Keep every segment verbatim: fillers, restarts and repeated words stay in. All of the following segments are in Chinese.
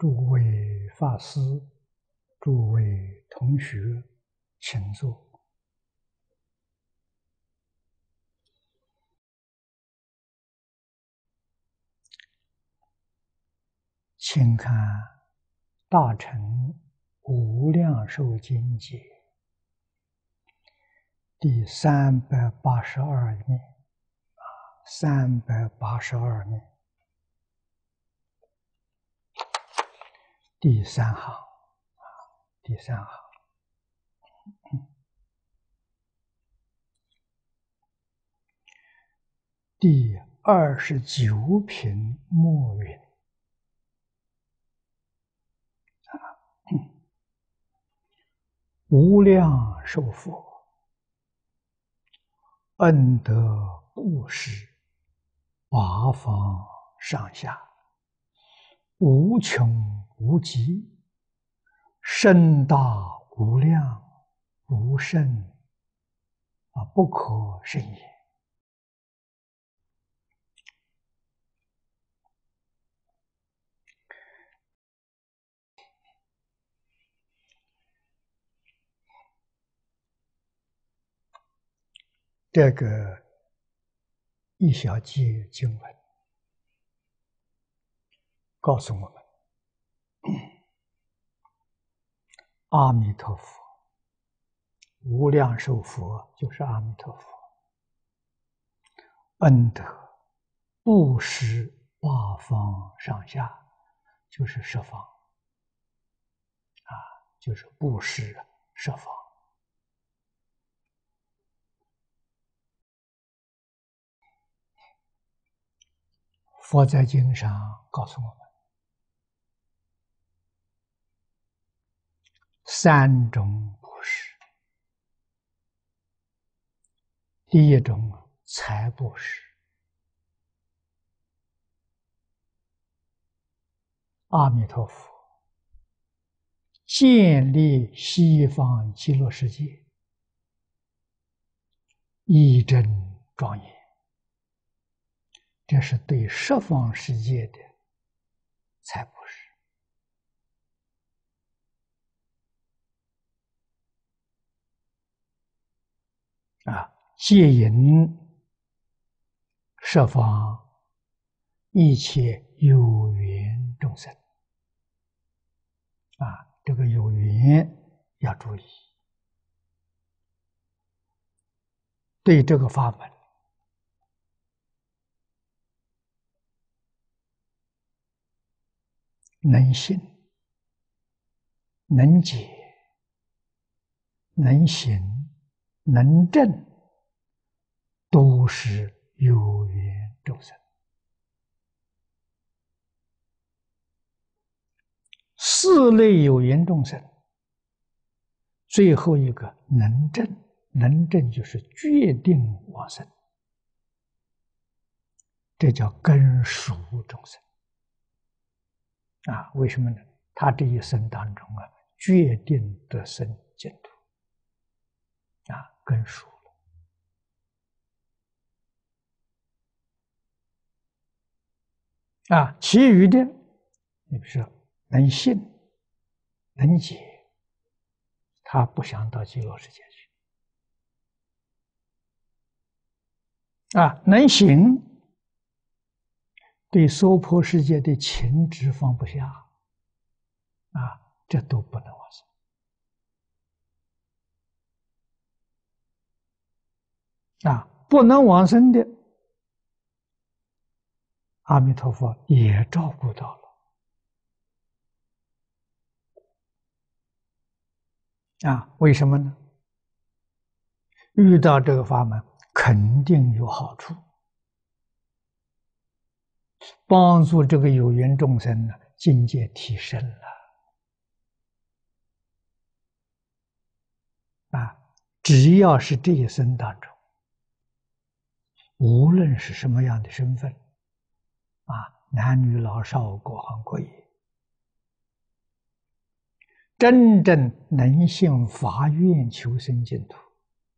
诸位法师、诸位同学，请坐。请看《大乘无量寿经解》第三百八十二页，啊，三百八十二页，第三行，啊，第三行，嗯、第二十九品末云。无量寿佛，恩德布施，八方上下，无穷无极，深大无量，无甚啊不可胜也。这个一小节经文告诉我们，阿弥陀佛，无量寿佛就是阿弥陀佛，恩德布施八方上下，就是十方啊，就是布施十方。佛在经上告诉我们，三种布施。第一种财布施，阿弥陀佛建立西方极乐世界，一真庄严，这是对十方世界的财布施啊，戒引十方一切有缘众生啊，这个有缘要注意，对这个法门能信、能解、能行、能证，都是有缘众生。四类有缘众生，最后一个能证，能证就是决定往生，这叫根熟众生啊。为什么呢？他这一生当中啊，决定得生净土啊，根熟了啊。其余的，你比如说能信、能解，他不想到极乐世界去啊。能行，对娑婆世界的情执放不下啊，这都不能往生啊。不能往生的，阿弥陀佛也照顾到了啊。为什么呢？遇到这个法门肯定有好处，帮助这个有缘众生呢境界提升了啊。只要是这一生当中，无论是什么样的身份啊，男女老少各行各业，真正能信发愿求生净土，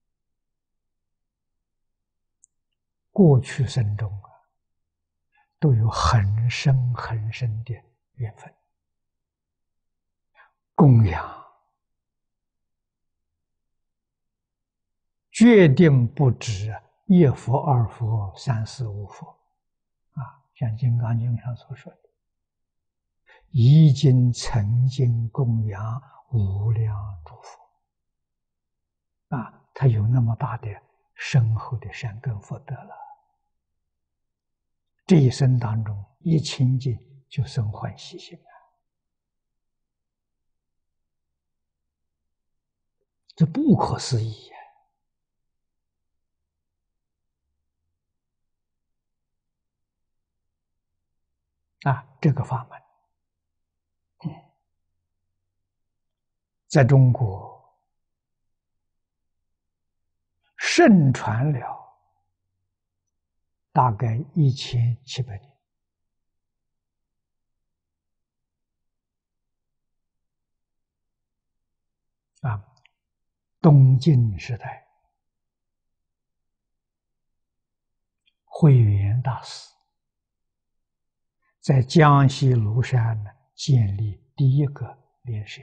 过去生中啊，都有很深很深的缘分供养，决定不止一佛、二佛、三四五佛啊，像《金刚经》上所说的，已经曾经供养无量诸佛啊，他有那么大的深厚的善根福德了。这一生当中，一清净就生欢喜心啊，这不可思议呀！啊，这个法门，在中国盛传了大概一千七百年啊。东晋时代，慧远大师在江西庐山呢建立第一个莲社，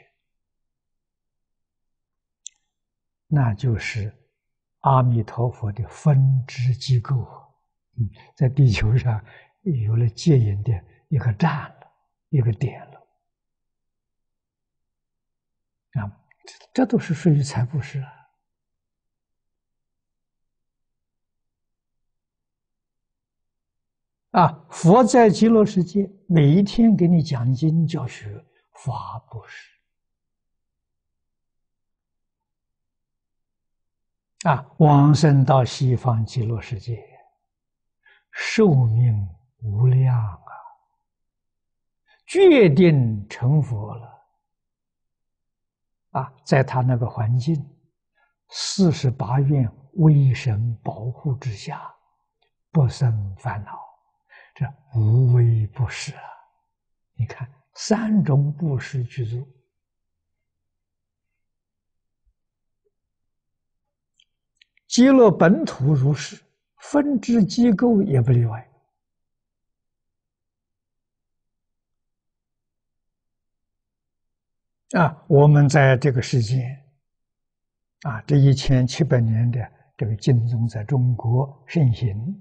那就是阿弥陀佛的分支机构，嗯，在地球上有了戒严的一个站了，一个点了啊，这这都是属于财布施啊。啊，佛在极乐世界每一天给你讲经教学，法布施啊，往生到西方极乐世界，寿命无量啊，决定成佛了啊，在他那个环境，四十八愿威神保护之下，不生烦恼，这无微不施啊！你看三种布施具足，极乐本土如是，分支机构也不例外。啊，我们在这个世界，啊，这一千七百年的这个经宗在中国盛行，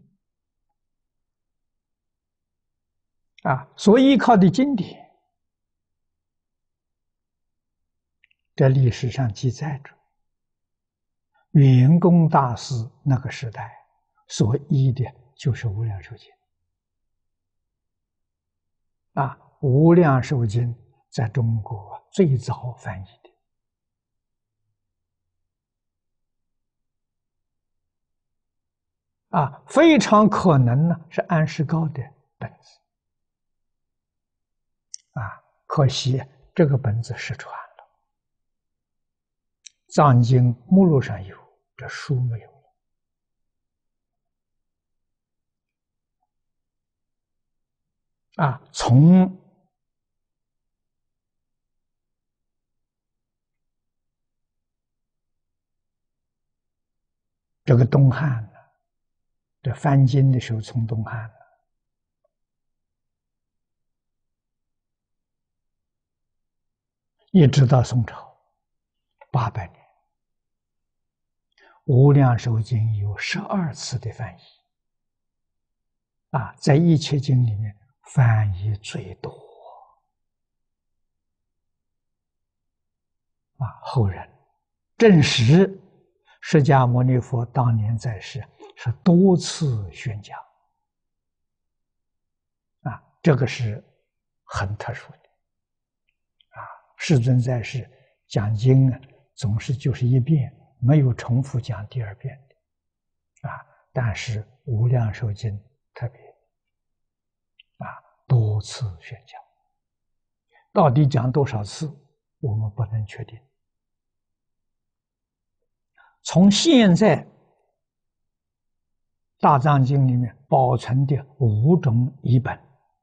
啊，所依靠的经典，在历史上记载着，圆公大师那个时代所依的就是《无量寿经》啊，《无量寿经》在中国最早翻译的啊，非常可能呢是安世高的本子啊，可惜这个本子失传了，藏经目录上有，这书没有了啊。从这个东汉呢，这翻经的时候从东汉呢，一直到宋朝八百年，无量寿经有十二次的翻译啊，在一切经里面翻译最多啊。后人证实，释迦牟尼佛当年在世是多次宣讲啊，这个是很特殊的啊。世尊在世讲经啊，总是就是一遍，没有重复讲第二遍的啊。但是无量寿经特别啊，多次宣讲，到底讲多少次，我们不能确定。从现在大藏经里面保存的五种译本，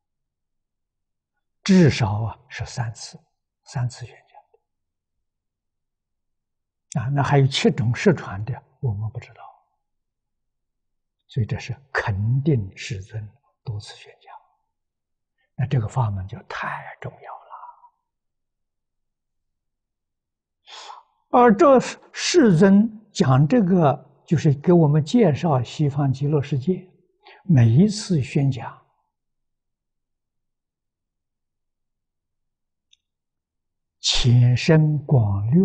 至少啊是三次，三次宣讲啊，那还有七种失传的，我们不知道，所以这是肯定世尊多次宣讲，那这个法门就太重要了而这世尊讲这个，就是给我们介绍西方极乐世界，每一次宣讲，浅深广略，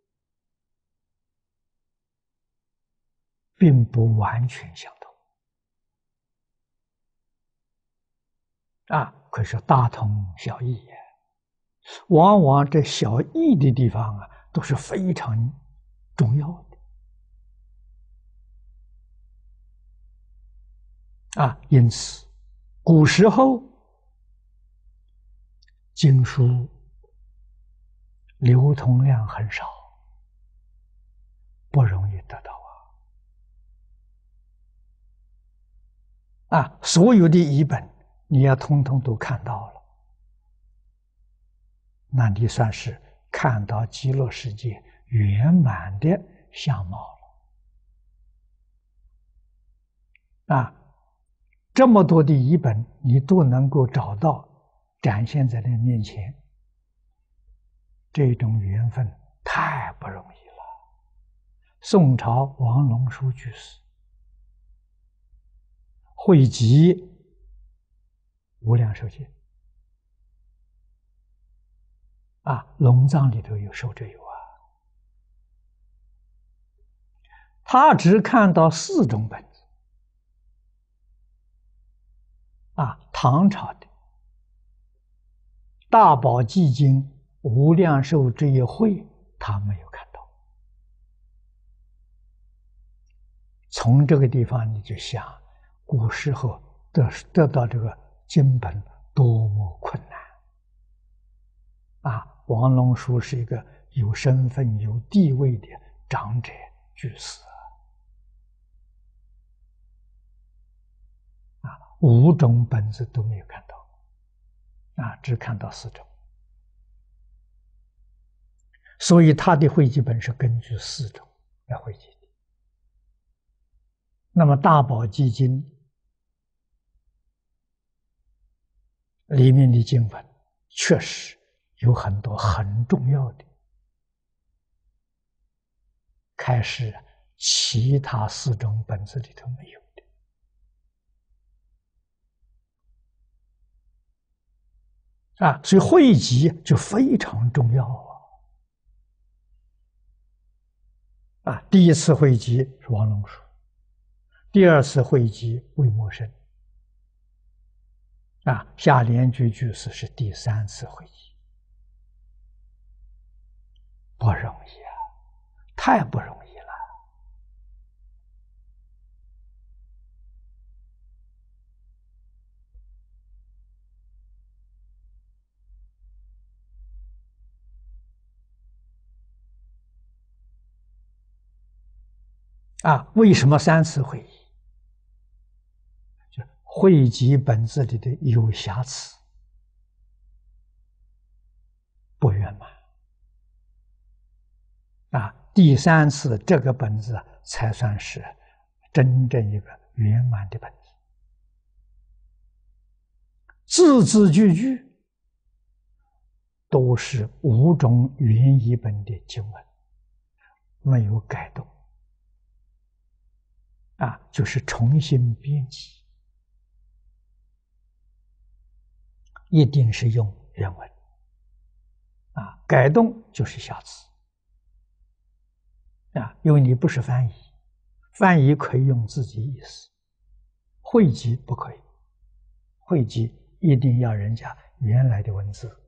并不完全相同。啊，可是大同小异呀。往往这小异的地方啊，都是非常重要的啊。因此，古时候经书流通量很少，不容易得到啊。啊，所有的译本你要通通都看到了，那你算是看到极乐世界圆满的相貌了啊！这么多的译本你都能够找到，展现在你面前，这种缘分太不容易了。宋朝王龙书居士汇集无量寿经啊，龙藏里头有收这有啊。他只看到四种本子啊，唐朝的大宝积经无量寿这一会他没有看到。从这个地方你就想，古时候得得到这个经本多么困难啊！王龙书是一个有身份有地位的长者居士啊，五种本子都没有看到啊，只看到四种，所以他的汇集本是根据四种来汇集的。那么大宝积经里面的经文确实有很多很重要的，开始其他四种本子里头没有的啊，所以汇集就非常重要啊！啊，第一次汇集是王龙书，第二次汇集魏默生，啊，夏莲居居士是第三次汇集，不容易啊，太不容易了。啊，为什么三次会议？就汇集本子里的有瑕疵，不圆满。啊，第三次这个本子才算是真正一个圆满的本子，字字句句都是五种原译本的经文，没有改动。啊，就是重新编辑，一定是用原文，啊，改动就是瑕疵，啊，因为你不是翻译，翻译可以用自己意思，汇集不可以，汇集一定要人家原来的文字。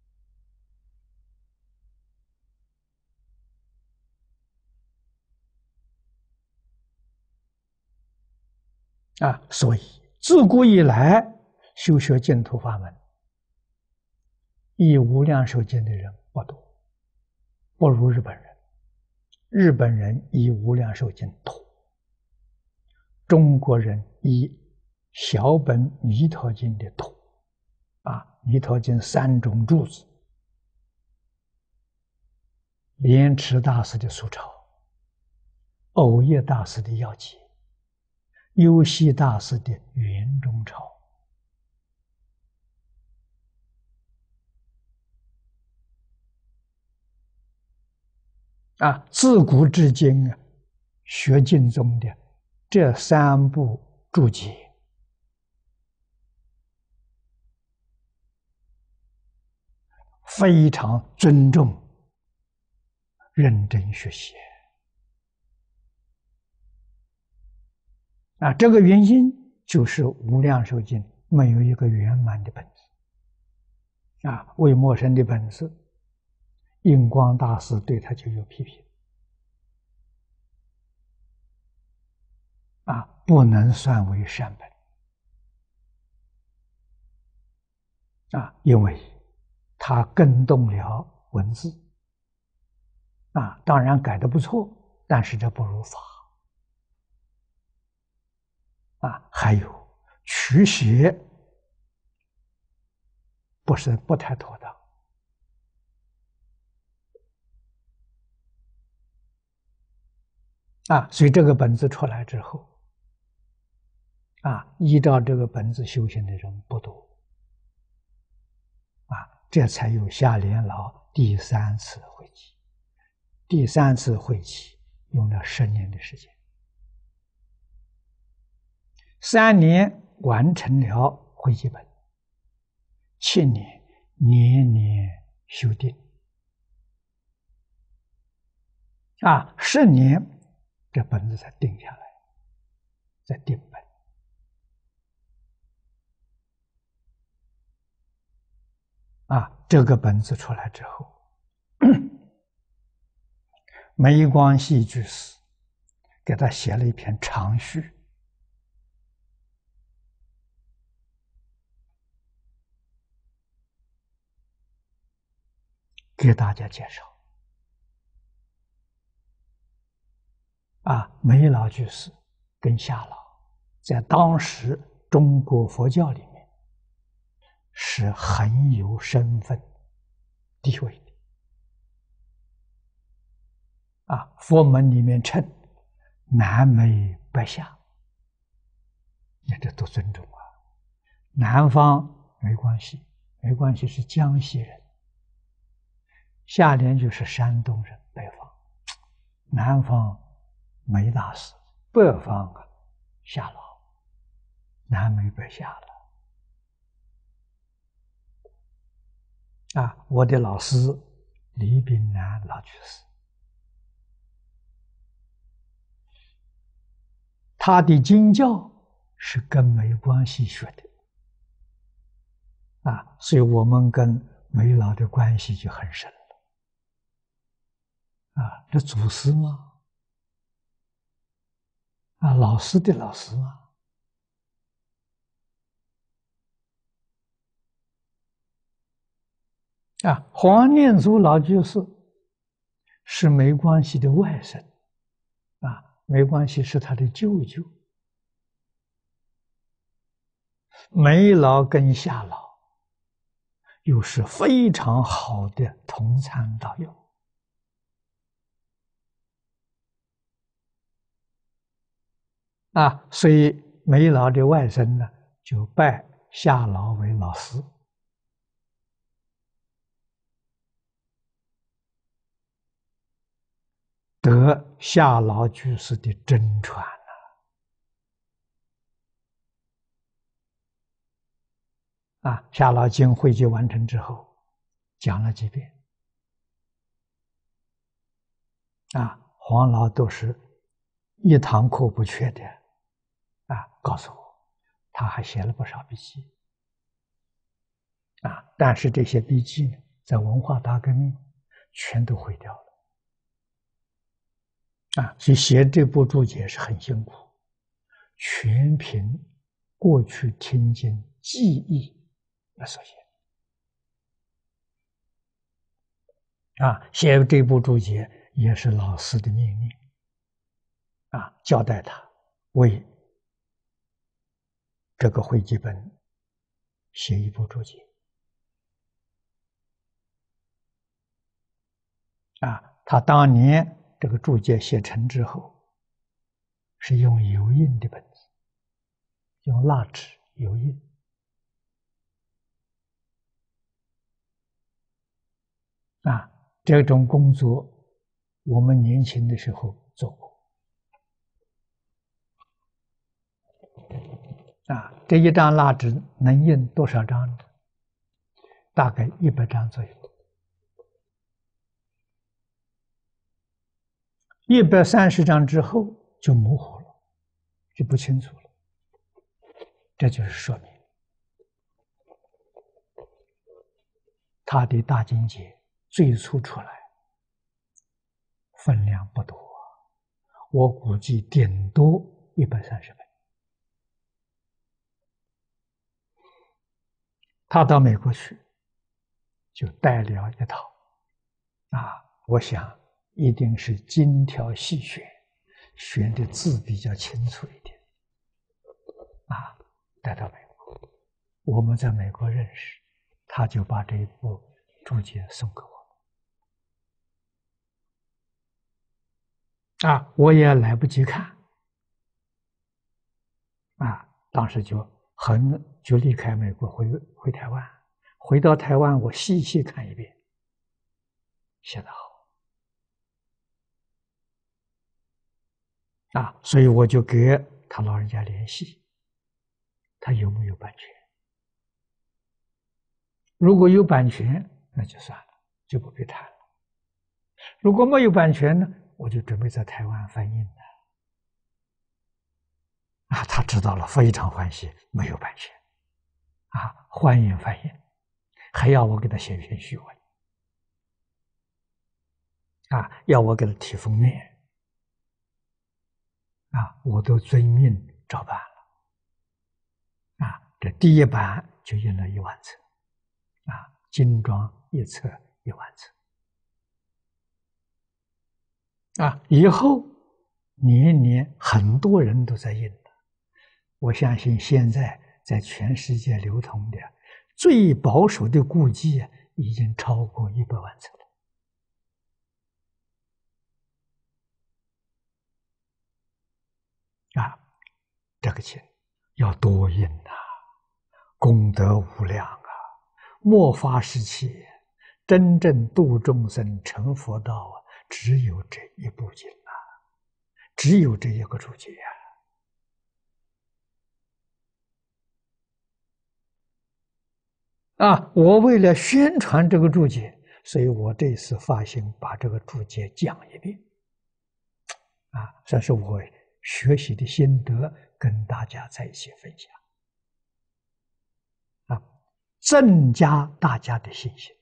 啊，所以自古以来修学净土法门，译无量寿经的人不多，不如日本人。日本人译无量寿经多，中国人译小本弥陀经的多。啊，弥陀经三种注子，莲池大师的疏钞，藕叶大师的要解，幽西大师的圆中钞。 啊，自古至今啊，学经中的这三部注解，非常尊重、认真学习啊。这个原因就是《无量寿经》没有一个圆满的本子啊，为陌生的本子，印光大师对他就有批评啊，不能算为善本啊，因为他更动了文字啊，当然改的不错，但是这不如法啊。还有取写不是不太妥当啊，所以这个本子出来之后啊，依照这个本子修行的人不多啊，这才有下联老第三次会集。第三次会集用了十年的时间，三年完成了会集本，七年年年修订啊，十年这本子才定下来，再定本啊。这个本子出来之后，梅光系居士给他写了一篇长序，给大家介绍啊。梅老居士跟夏老在当时中国佛教里面是很有身份地位的啊，佛门里面称南梅北夏，你这都尊重啊。南方没关系，没关系是江西人，下联就是山东人，北方，南方梅大师，北方啊夏老，南梅北夏了啊。我的老师李炳南老居士，他的经教是跟梅关系学的啊，所以我们跟梅老的关系就很深了啊。这祖师吗？啊，老师的老师吗？啊，黄念祖老居士是梅关系的外甥啊，梅关系是他的舅舅。梅老跟夏老又是非常好的同参道友啊，所以梅老的外甥呢，就拜夏老为老师，得夏老居士的真传啊。夏老经汇集完成之后，讲了几遍啊，黄老都是一堂课不缺的啊，告诉我，他还写了不少笔记啊，但是这些笔记呢，在文化大革命全都毁掉了啊，所以写这部注解是很辛苦，全凭过去听经记忆来所写啊，写这部注解也是老师的命令啊，交代他为这个会集本写一部注解啊。他当年这个注解写成之后，是用油印的本子，用蜡纸油印啊，这种工作我们年轻的时候做过。啊，这一张蜡纸能印多少张呢？大概一百张左右。一百三十张之后就模糊了，就不清楚了。这就是说明他的大境界最初出来分量不多，我估计顶多一百三十本。他到美国去，就带了一套，啊，我想一定是精挑细选，选的字比较清楚一点，啊，带到美国，我们在美国认识，他就把这一部注解送给我，啊，我也来不及看，啊，当时就很就离开美国回回台湾，回到台湾我细细看一遍，写得好。啊，所以我就给他老人家联系，他有没有版权？如果有版权，那就算了，就不必谈了。如果没有版权呢，我就准备在台湾翻印了。啊，他知道了，非常欢喜，没有版权，啊，欢迎翻印，还要我给他写一篇序文，啊，要我给他提封面。啊，我都遵命照办了。啊，这第一版就印了一万册，啊，精装一册一万册。啊，以后年年很多人都在印的，我相信现在在全世界流通的最保守的估计已经超过一百万册了。啊，这个经要多印呐，功德无量啊！末法时期，真正度众生成佛道啊，只有这一部经啊，只有这一个注解啊！啊，我为了宣传这个注解，所以我这次发心把这个注解讲一遍，啊，算是我学习的心得，跟大家在一起分享，啊，增加大家的信心。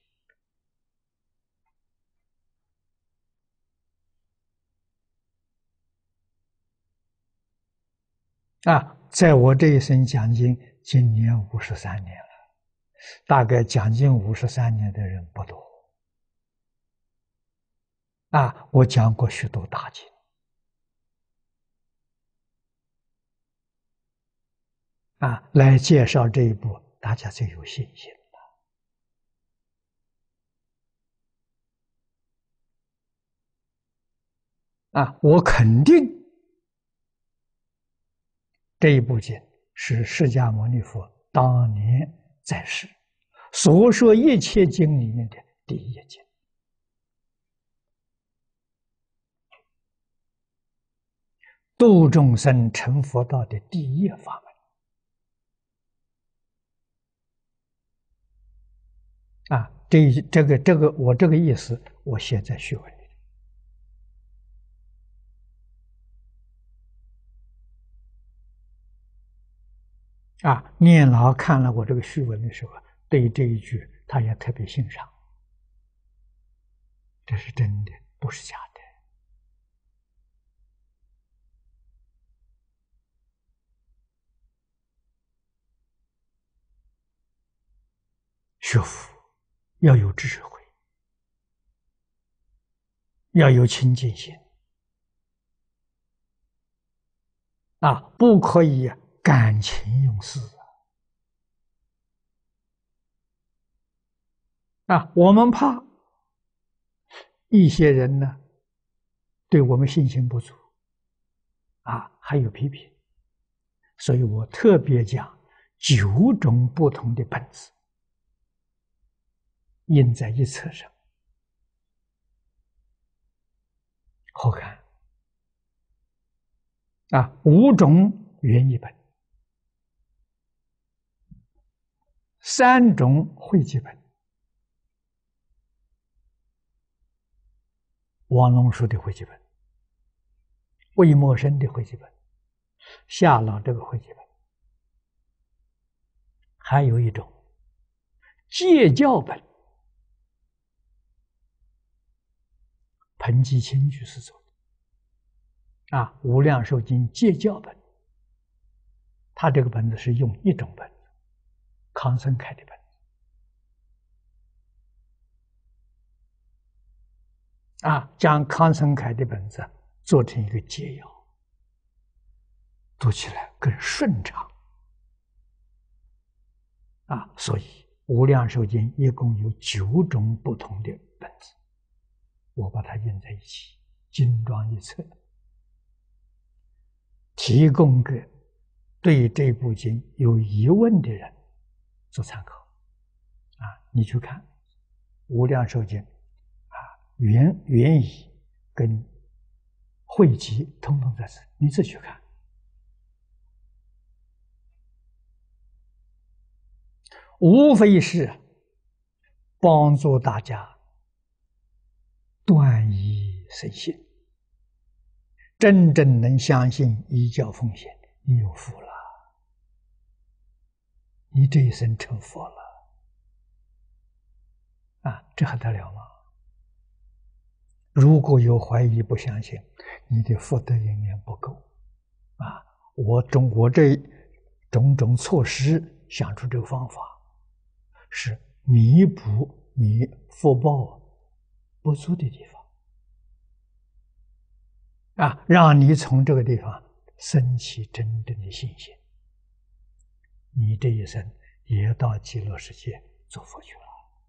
啊，在我这一生讲经，今年五十三年了，大概讲经五十三年的人不多。啊，我讲过许多大经。啊，来介绍这一部，大家最有信心了。啊，我肯定这一部经是释迦牟尼佛当年在世所说一切经里面的第一经，度众生成佛道的第一法门。啊，这这个这个我这个意思，我写在序文里。啊，念老看了我这个序文的时候，对这一句他也特别欣赏，这是真的，不是假的。学佛要有智慧，要有清净心，啊，不可以感情用事啊！我们怕一些人呢，对我们信心不足，啊，还有批评，所以我特别讲九种不同的本质印在一册上。 好看啊，五种原译本，三种汇集本。王龙书的汇集本，魏默生的汇集本，夏老这个汇集本，还有一种戒教本，彭基清居士做的啊，《无量寿经》戒教本，他这个本子是用一种本子，康生开的本子啊，将康生开的本子做成一个戒要，读起来更顺畅啊，所以《无量寿经》一共有九种不同的本子，我把它印在一起，精装一册，提供给对这部经有疑问的人做参考啊！你去看《无量寿经》啊，原原译跟汇集通通在这，你自己去看。无非是帮助大家断疑生信，真正能相信依教奉献，你有福了，你这一生成佛了啊！这还得了吗？如果有怀疑不相信，你的福德因缘不够啊！我中我这种种措施想出这个方法，是弥补你福报不足的地方啊，让你从这个地方升起真正的信心，你这一生也到极乐世界做佛去了。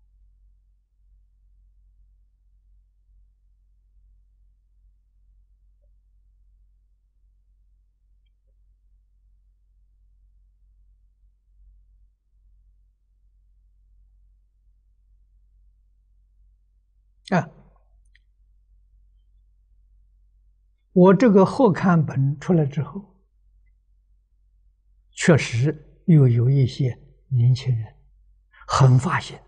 啊，我这个后刊本出来之后，确实又有一些年轻人很发心，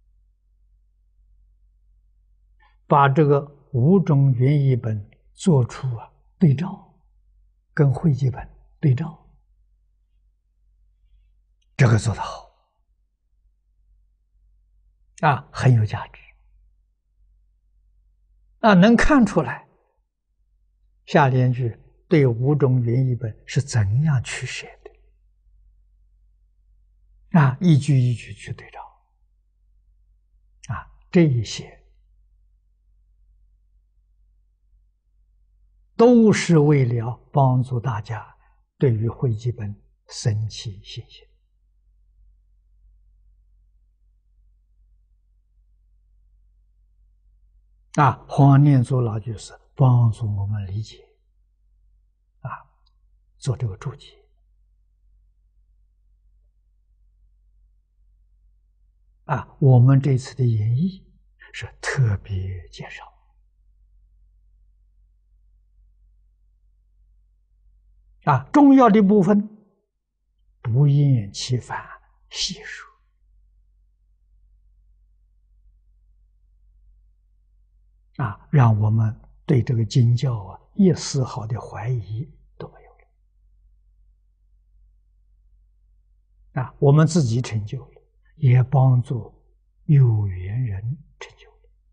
把这个五种原译本做出啊对照，跟汇集本对照，这个做得好啊，很有价值啊，能看出来下联句对五种原译本是怎样取舍的啊，一句一句去对照啊，这一些都是为了帮助大家对于汇集本升起信心啊。黄念祖老居士帮助我们理解啊，做这个注解啊。我们这次的演绎是特别介绍啊，重要的部分不厌其烦细说啊，让我们对这个经教啊一丝毫的怀疑都没有了啊，我们自己成就了，也帮助有缘人成就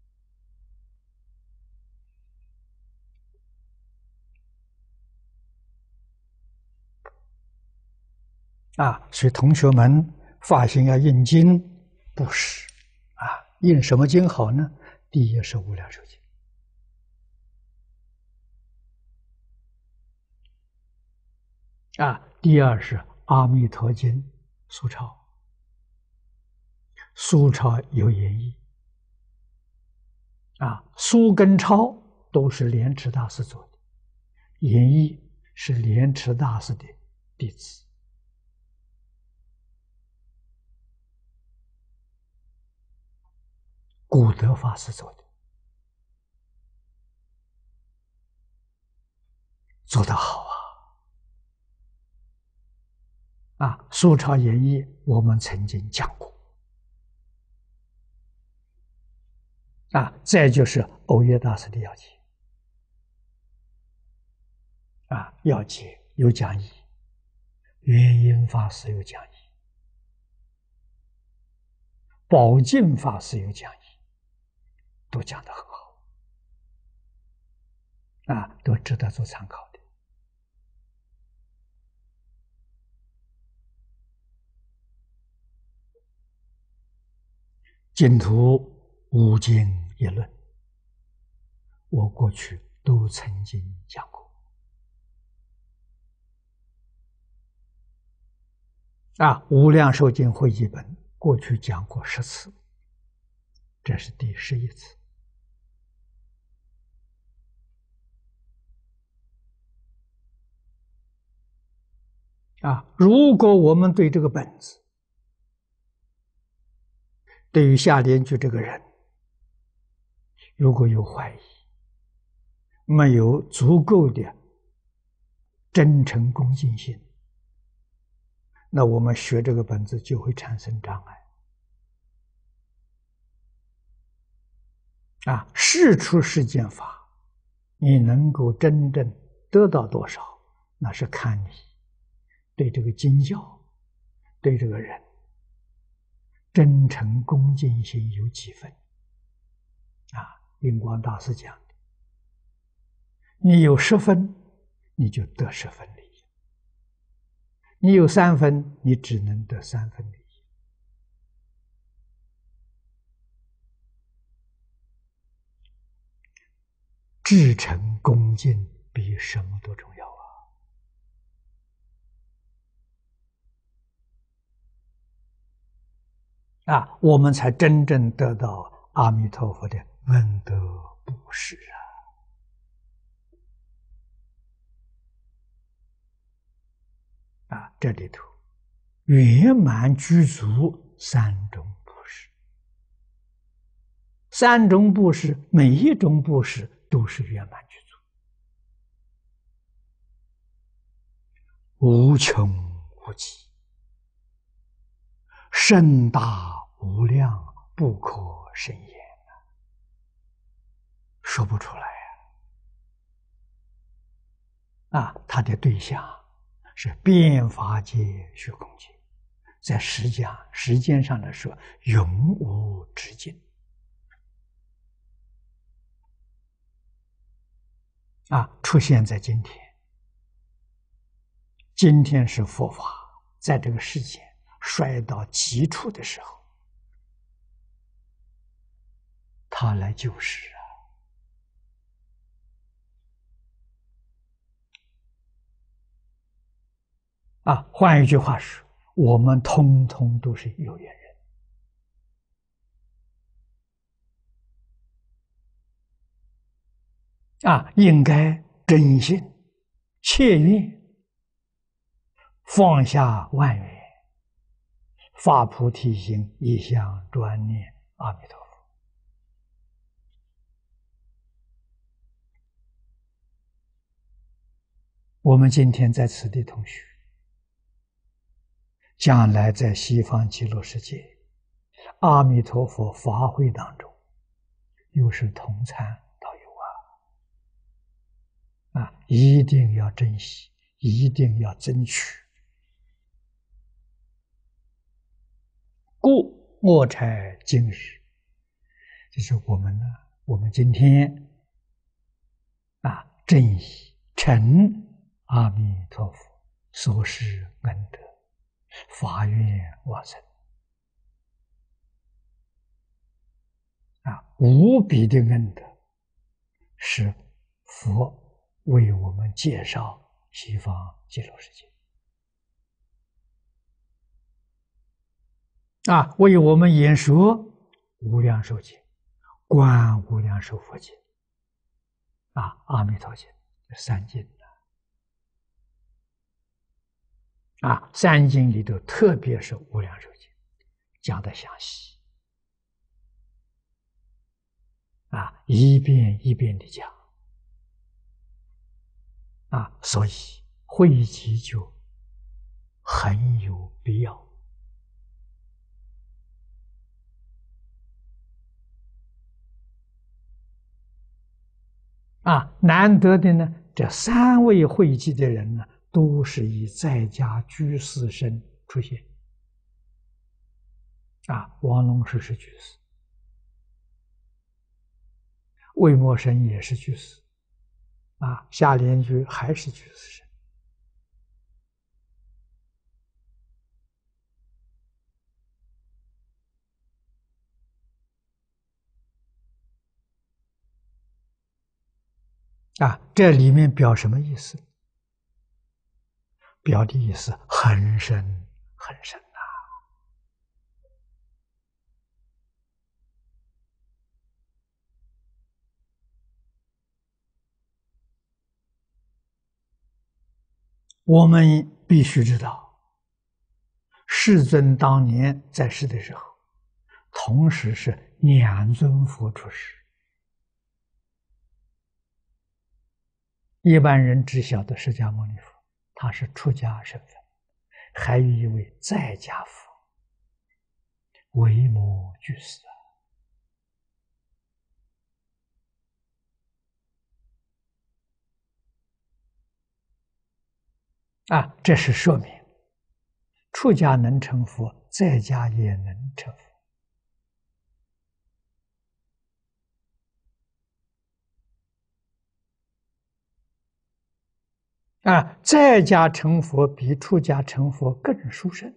了啊。所以同学们发心要印经，不是啊，印什么经好呢？第一是无量寿经啊，第二是阿弥陀经苏钞，苏钞有演义啊，苏跟钞都是莲池大师做的，演义是莲池大师的弟子古德法师做的做得好啊！啊，苏超演义我们曾经讲过啊，再就是欧耶大师的要解啊，要解有讲义，元音法师有讲义，宝镜法师有讲义，都讲得很好啊，都值得做参考的。净土五经一论，我过去都曾经讲过啊。无量寿经会集本过去讲过十次，这是第十一次啊。如果我们对这个本子，对于夏莲居这个人，如果有怀疑，没有足够的真诚恭敬心，那我们学这个本子就会产生障碍啊。事出世间法，你能够真正得到多少，那是看你对这个经教，对这个人真诚恭敬心有几分啊？印光大师讲的，你有十分，你就得十分利益；你有三分，你只能得三分利益。至诚恭敬比什么都重要啊！啊，我们才真正得到阿弥陀佛的恩德布施啊！啊，这里头圆满具足三种布施，三种布施，每一种布施都是圆满具足，无穷无极，甚大无量，不可胜言啊，说不出来啊！啊，他的对象是遍法界虚空界，在时间时间上来说，永无止境啊！出现在今天，今天是佛法在这个世间衰到极处的时候，他来救世啊！啊，换一句话说，我们通通都是有缘人啊，应该真心切愿，放下万缘，发菩提心，一向专念阿弥陀佛。我们今天在此地同学，将来在西方极乐世界阿弥陀佛法会当中，又是同参道友啊！啊，一定要珍惜，一定要争取。故我才今日，就是我们呢，我们今天啊，正以承阿弥陀佛所施恩德，发愿往生啊，无比的恩德，是佛为我们介绍西方极乐世界啊，为我们演说无量寿经、观无量寿佛经啊、阿弥陀经三经啊，三经里头，特别是无量寿经讲得详细啊，一遍一遍的讲啊，所以会集就很有必要。啊，难得的呢，这三位会集的人呢，都是以在家居士身出现。啊，王龙树是居士，魏默生也是居士，啊，夏莲居还是居士身。啊，这里面表什么意思？表的意思很深很深呐。我们必须知道，世尊当年在世的时候，同时是两尊佛出世。一般人只晓得释迦牟尼佛，他是出家身份，还有一位在家佛，维摩居士啊，这是说明出家能成佛，在家也能成佛。啊，在家成佛比出家成佛更殊胜。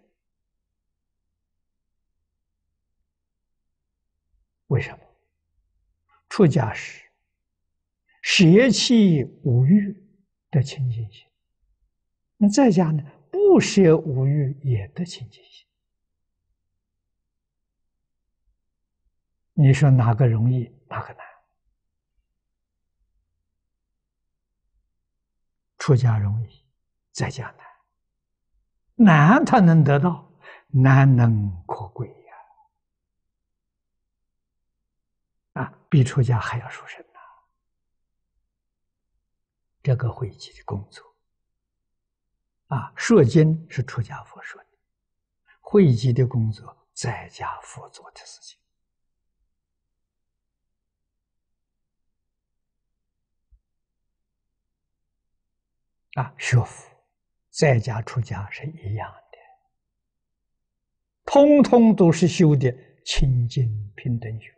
为什么？出家时舍弃五欲的清净心，那在家呢，不舍五欲也得清净心。你说哪个容易，哪个难？出家容易，在家难。难他能得到，难能可贵呀！啊，比出家还要殊胜呐！这个会集的工作，啊，说经是出家佛说的，会集的工作在家佛做的事情。啊，学佛在家出家是一样的，通通都是修的清净平等觉。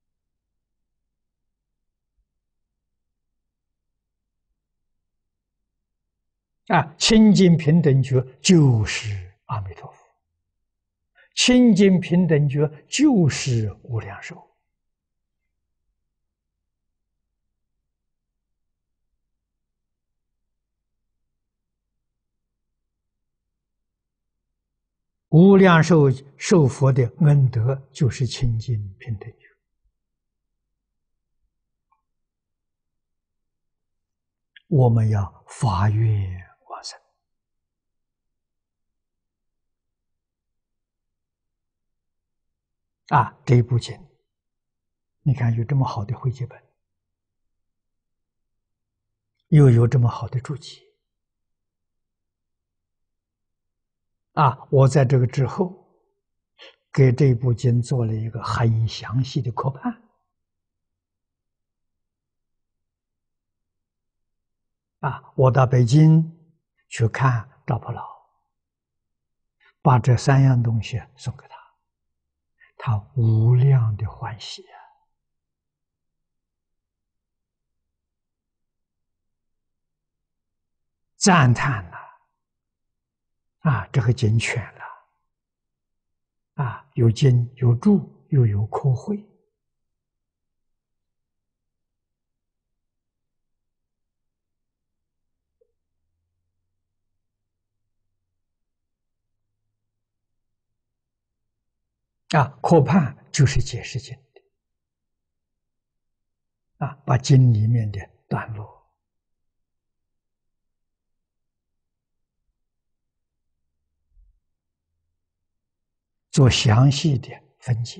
啊，清净平等觉就是阿弥陀佛，清净平等觉就是无量寿。无量寿受佛的恩德就是清净平等觉。我们要发愿往生。啊，这一部经，你看有这么好的汇集本，又有这么好的注解。啊，我在这个之后，给这部经做了一个很详细的科判。啊，我到北京去看赵普老，把这三样东西送给他，他无量的欢喜啊！赞叹了，啊，这个经全了，啊，有经有注，又有科会。啊，科判就是解释经的，啊，把经里面的段落做详细的分解。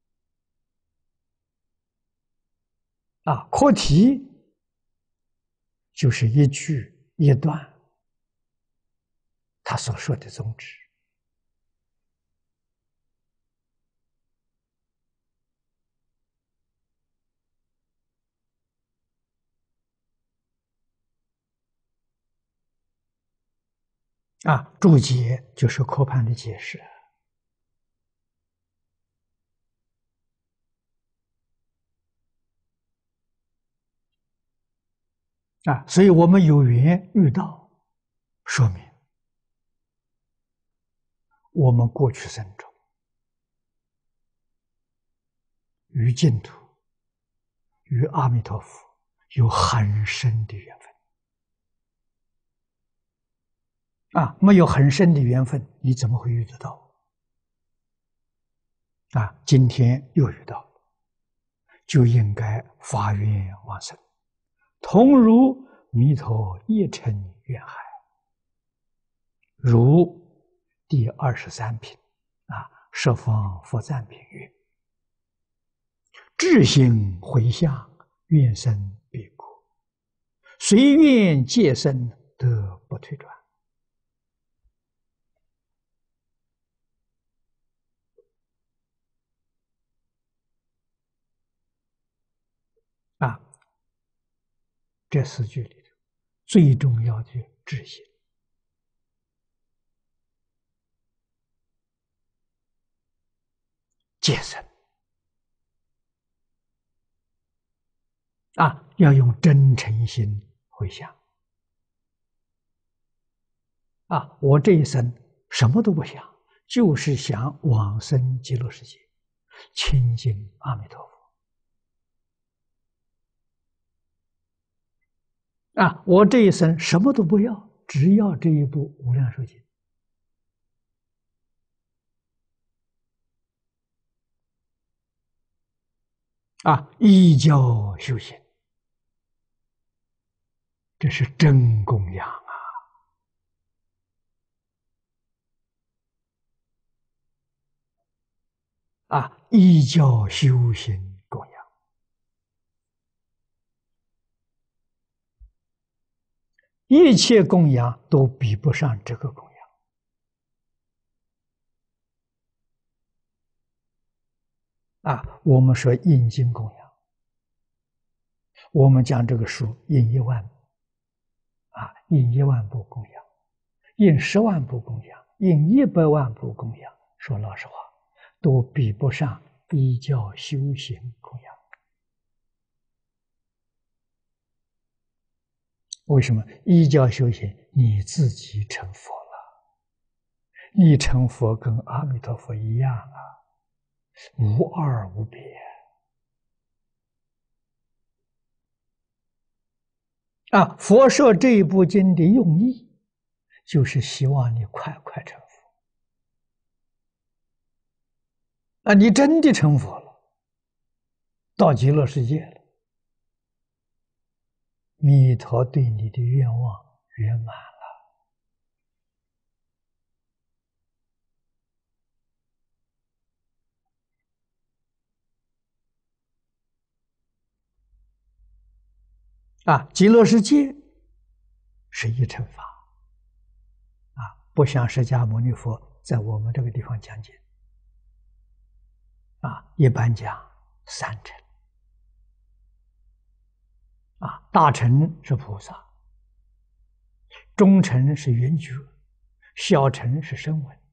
啊，课题就是一句一段，他所说的宗旨。啊，注解就是科判的解释。啊，所以我们有缘遇到，说明我们过去生中与净土、与阿弥陀佛有很深的缘分。啊，没有很深的缘分，你怎么会遇得到？啊，今天又遇到了，就应该发愿往生，同如弥陀一尘愿海，如第二十三品啊，十方佛赞品曰：至心回向，愿生彼国，随愿界生，得不退转。啊，这四句里头最重要的志心，戒身啊，要用真诚心回向啊！我这一生什么都不想，就是想往生极乐世界，亲近阿弥陀佛。啊，我这一生什么都不要，只要这一部《无量寿经》。啊，依教修行，这是真供养啊！啊，依教修行供养，一切供养都比不上这个供养。啊，我们说印经供养，我们讲这个书印一万，啊，印一万部供养，印十万部供养，印一百万部供养，说老实话，都比不上依教修行供养。为什么？依教修行，你自己成佛了，你成佛跟阿弥陀佛一样啊，无二无别。啊，佛说这一部经的用意，就是希望你快快成佛。啊，你真的成佛了，到极乐世界了，弥陀对你的愿望圆满了。啊，极乐世界是一乘法，啊，不像释迦牟尼佛在我们这个地方讲解，啊，一般讲三乘，啊，大乘是菩萨，中乘是圆觉，小乘是声闻。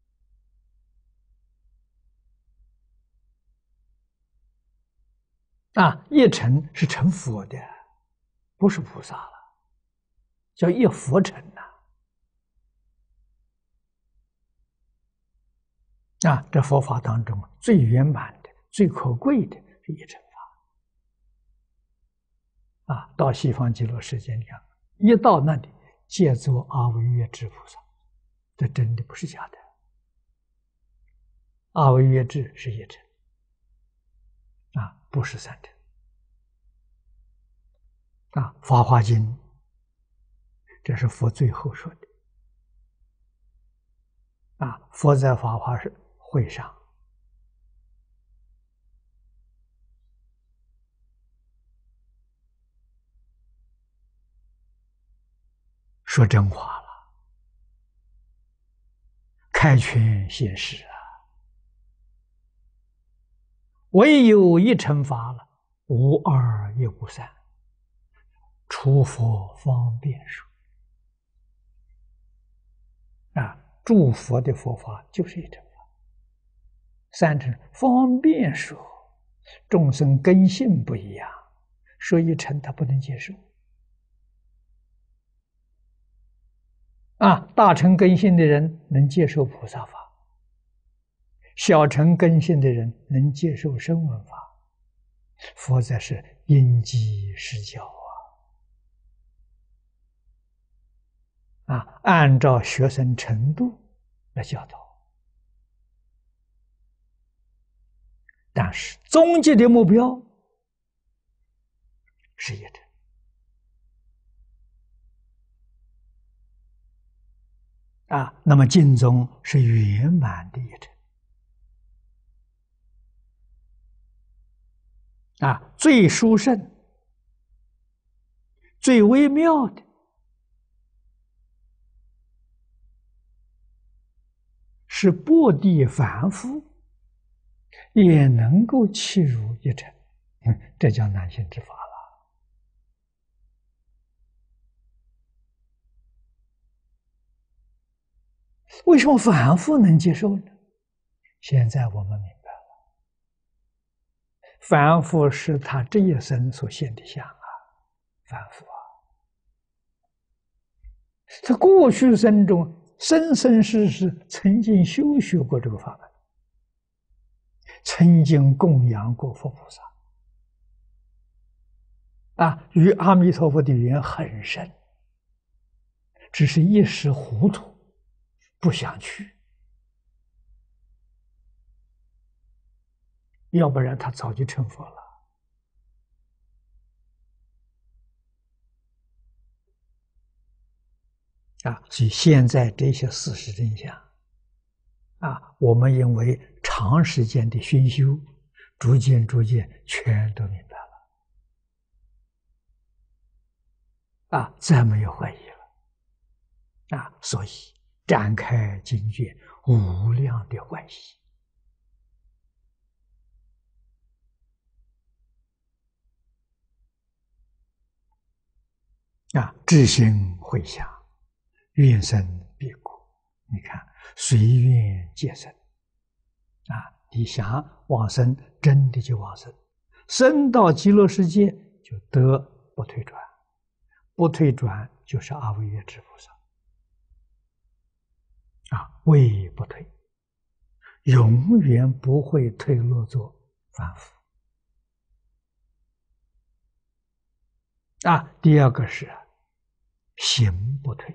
啊，一乘是成佛的，不是菩萨了，叫一佛乘呐。啊，这佛法当中最圆满的、最可贵的是一乘法。啊，到西方极乐世界讲，一到那里，借作阿惟越致菩萨，这真的不是假的。阿惟越致是一乘，啊，不是三乘。啊，《法华经》这是佛最后说的。啊，佛在法华会上说真话了，开权显实啊！唯有一乘法了，无二也无三，除佛方便说啊！诸佛的佛法就是一乘法，三乘方便说，众生根性不一样，说一乘他不能接受。啊，大乘根性的人能接受菩萨法，小乘根性的人能接受声闻法，佛则是因机施教啊！啊，按照学生程度来教导，但是终极的目标是一乘。啊，那么净宗是圆满的一乘。啊，最殊胜、最微妙的是薄地凡夫也能够契入一乘，嗯，这叫难行之法了。为什么凡夫能接受呢？现在我们明白了，凡夫是他这一生所现的相啊，凡夫啊，他过去生中生生世世曾经修学过这个法门，曾经供养过佛菩萨，啊，与阿弥陀佛的缘很深，只是一时糊涂，不想去，要不然他早就成佛了。啊，所以现在这些事实真相，啊，我们因为长时间的熏修，逐渐逐渐全都明白了，啊，再没有怀疑了，啊，所以展开经卷，无量的欢喜。啊，至心回向，愿生必果。你看，随愿皆生。啊，你想往生，真的就往生，生到极乐世界就得不退转，不退转就是阿惟越致菩萨。啊，位不退，永远不会退落作凡夫。啊，第二个是行不退，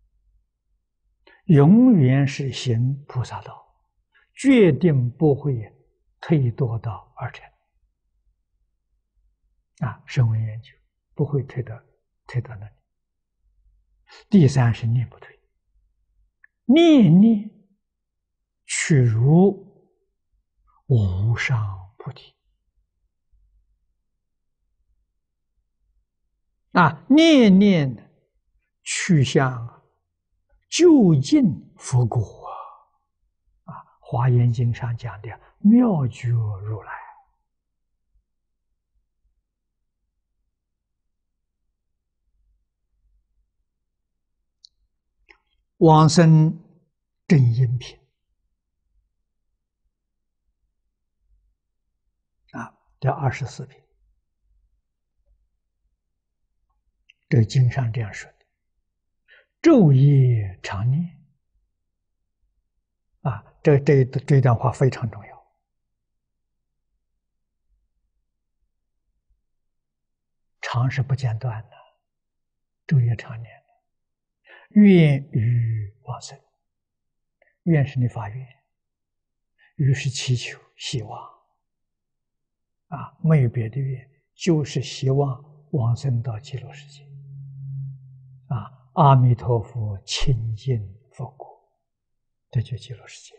永远是行菩萨道，决定不会退堕到二乘。啊，声闻研究不会退到退到那里。第三是念不退，念念去如无上菩提。啊，念念去向究竟佛果啊！啊，《华严经》上讲的妙觉如来。往生正音品啊，这二十四品，这个经上这样说的：昼夜常念啊，这这这段话非常重要。常是不间断的，昼夜常念的。愿与往生，愿是你发愿，于是祈求希望啊，没有别的愿，就是希望往生到极乐世界啊，阿弥陀佛亲近佛国，这就极乐世界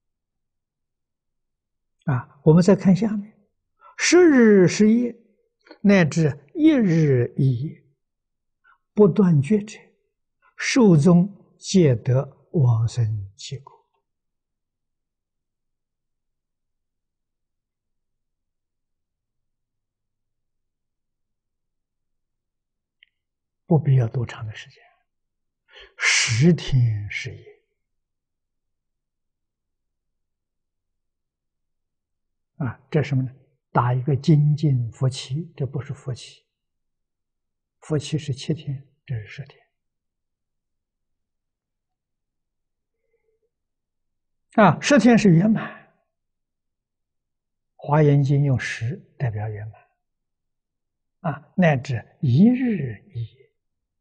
啊。我们再看下面，十日十夜乃至一日一夜不断觉者，寿终皆得往生其果。不必要多长的时间，十天十夜。啊，这什么呢？打一个精进佛七，这不是佛七，佛七是七天，这是十天。啊，十天是圆满，《华严经》用十代表圆满。啊，乃至一日一夜。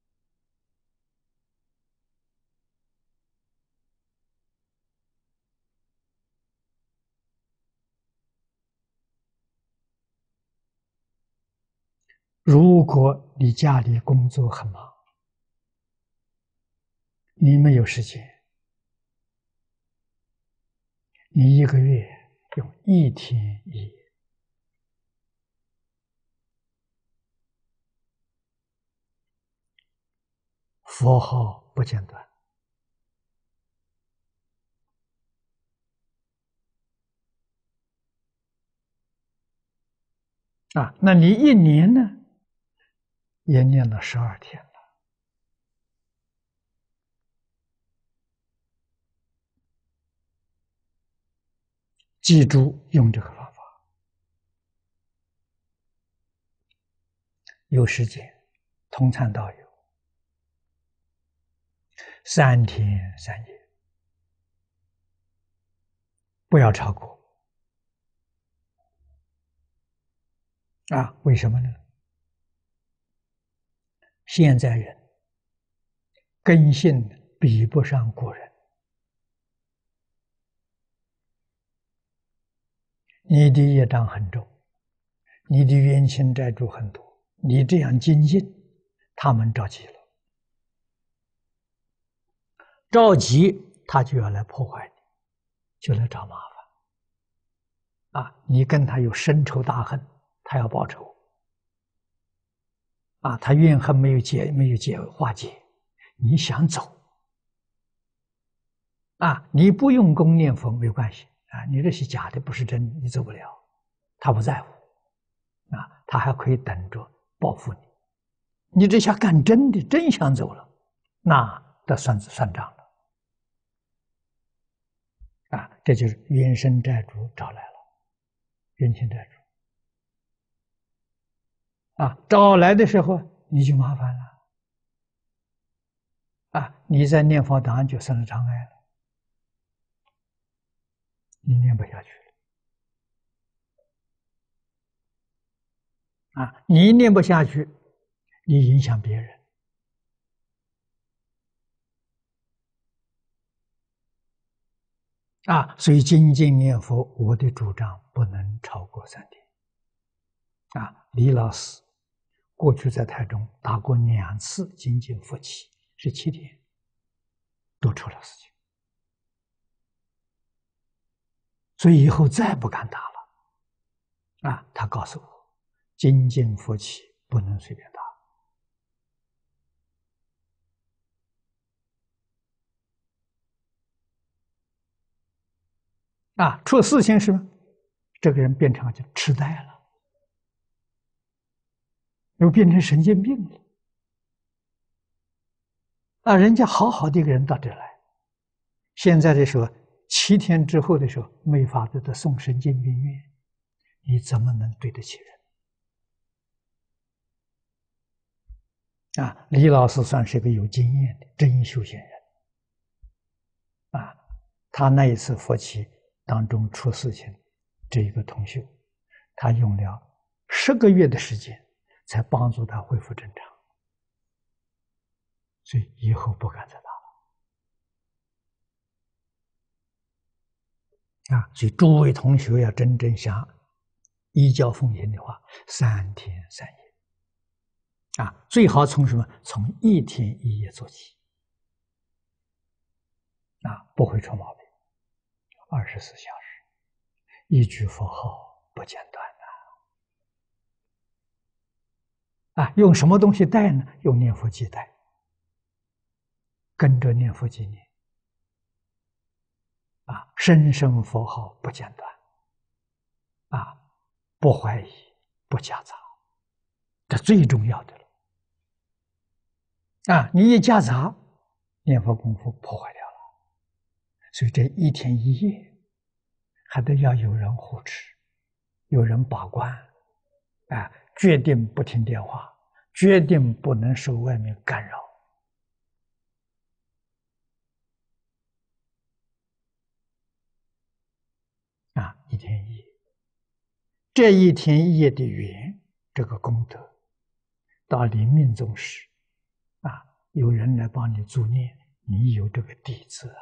如果你家里工作很忙，你没有时间，你一个月用一天一夜，佛号不间断。啊，那你一年呢，也念了十二天了。记住用这个方法，有时间同参道友，三天三夜，不要超过。啊，为什么呢？现在人根性比不上古人，你的业障很重，你的冤亲债主很多，你这样精进，他们着急了，着急他就要来破坏你，就来找麻烦。啊，你跟他有深仇大恨，他要报仇。啊，他怨恨没有解，没有解化解，你想走，啊，你不用功念佛没有关系，啊，你这是假的，不是真的，你走不了，他不在乎，啊，他还可以等着报复你。你这下干真的，真想走了，那得算算账了，啊，这就是冤亲债主找来了，冤亲债主。啊，找来的时候你就麻烦了，啊，你在念佛当然就生了障碍了，你念不下去了，啊，你一念不下去，你影响别人，啊，所以精进念佛，我的主张不能超过三天。啊，李老师过去在台中打过两次精进佛七，是七天，都出了事情，所以以后再不敢打了。啊，他告诉我，精进佛七不能随便打。啊，出事情是这个人变成就痴呆了，又变成神经病了。啊，人家好好的一个人到这来，现在的时候，七天之后的时候，没法子的送神经病院，你怎么能对得起人？啊，李老师算是一个有经验的真修行人。啊，他那一次佛七当中出事情，这一个同修，他用了十个月的时间才帮助他恢复正常，所以以后不敢再打了。啊，所以诸位同学要真正想依教奉行的话，三天三夜，啊，最好从什么？从一天一夜做起，啊，不会出毛病。二十四小时，一句佛号不间断。 啊，用什么东西带呢？用念佛机带，跟着念佛机念。啊，声声佛号不间断，啊，不怀疑，不夹杂，这最重要的了。啊，你一夹杂，念佛功夫破坏掉了。所以这一天一夜，还得要有人护持，有人把关，啊，决定不听电话，决定不能受外面干扰。啊，一天一夜，这一天一夜的缘，这个功德，到临命终时，啊，有人来帮你助念，你有这个底子啊。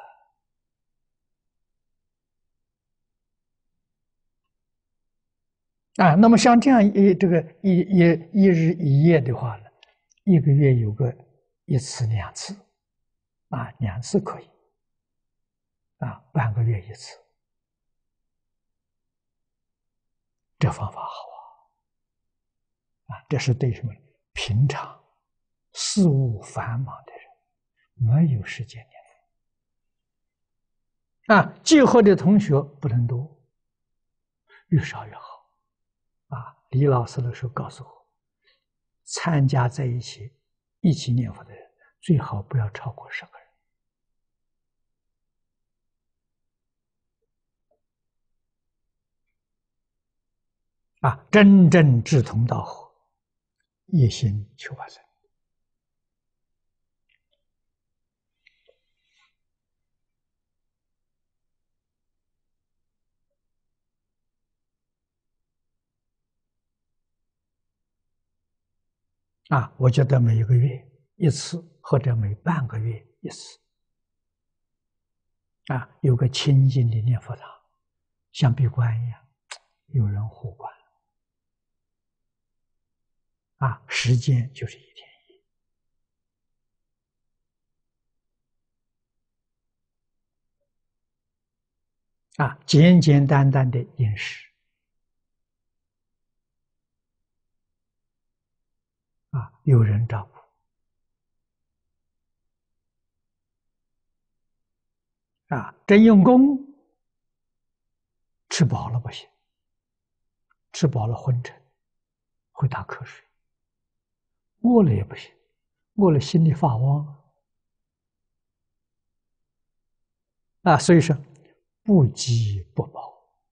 啊，那么像这样一这个一一一日一夜的话呢，一个月有个一次两次，啊，两次可以，啊，半个月一次。这方法好啊！啊，这是对什么？平常事务繁忙的人没有时间念佛。啊，结合的同学不能多，越少越好。啊，李老师的时候告诉我，参加在一起一起念佛的人，最好不要超过十个人。啊，真正志同道合，一心求法身。啊，我觉得每一个月一次，或者每半个月一次，啊，有个清净的念佛堂，像闭关一样，有人护关。啊，时间就是一天一夜。啊，简简单单的饮食。啊，有人照顾。啊，真用功，吃饱了不行，吃饱了昏沉，会打瞌睡；饿了也不行，饿了心里发慌。啊，所以说不饥不饱。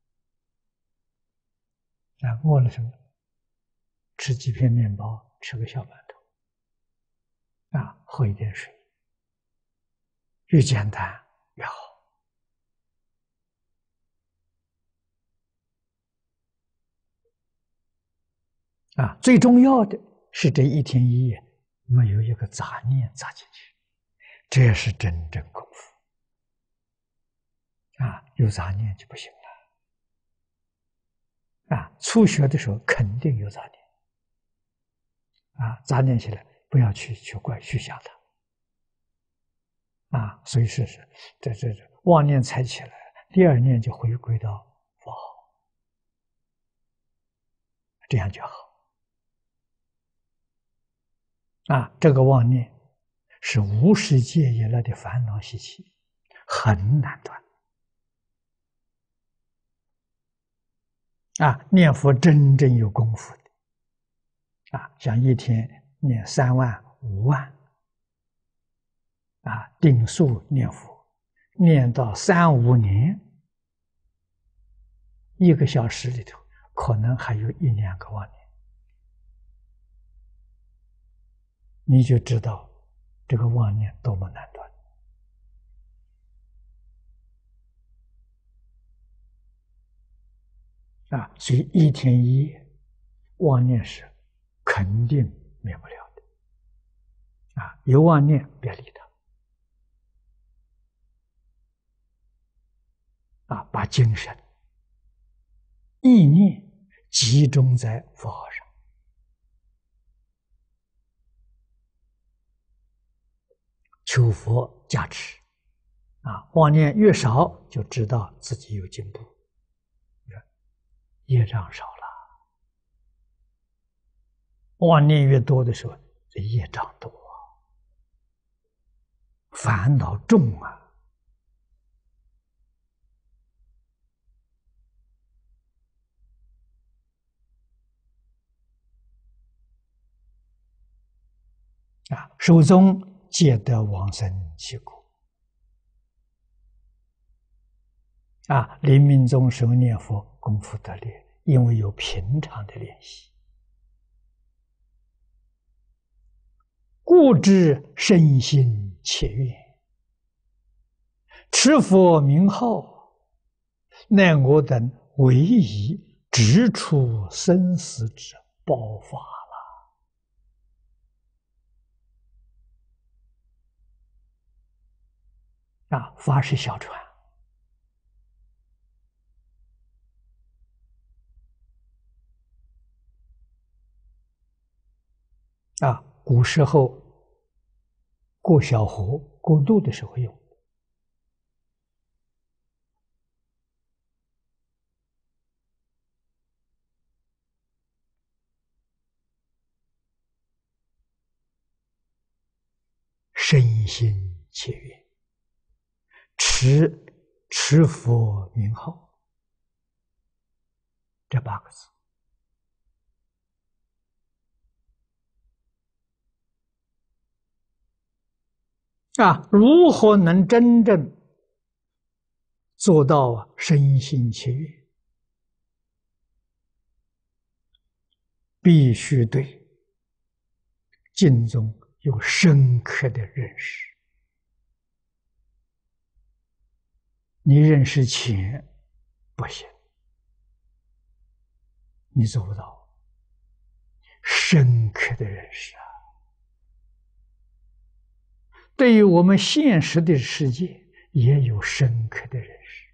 啊，饿了什么？吃几片面包，吃个小馒头，啊，喝一点水，越简单越好。啊，最重要的是这一天一夜没有一个杂念扎进去，这是真正功夫。啊，有杂念就不行了。啊，初学的时候肯定有杂念。啊，杂念起来不要去去怪去想它。啊，所以是是这这这妄念才起来，第二念就回归到佛号，这样就好。啊，这个妄念是无始界以来的烦恼习气，很难断。啊，念佛真正有功夫的，啊，像一天念三万、五万，啊，定数念佛，念到三五年，一个小时里头可能还有一两个妄念，你就知道这个妄念多么难断。啊，所以一天一夜妄念是肯定灭不了的。啊，有妄念别理它。啊，把精神、意念集中在佛号上，求佛加持。啊，妄念越少，就知道自己有进步，业障少了。 妄念越多的时候，这业障多，烦恼重啊。啊，手中皆得往生其果。啊，临命终时念佛，功夫得力，因为有平常的练习，故知身心切愿，持佛名号，乃我等唯一直出生死之爆发了。啊，法是小船。啊，古时候过小河、过渡的时候用。身心切愿，持持佛名号，这八个字。啊，如何能真正做到啊身心切愿？必须对经中有深刻的认识。你认识浅不行，你做不到深刻的认识啊。对于我们现实的世界也有深刻的认识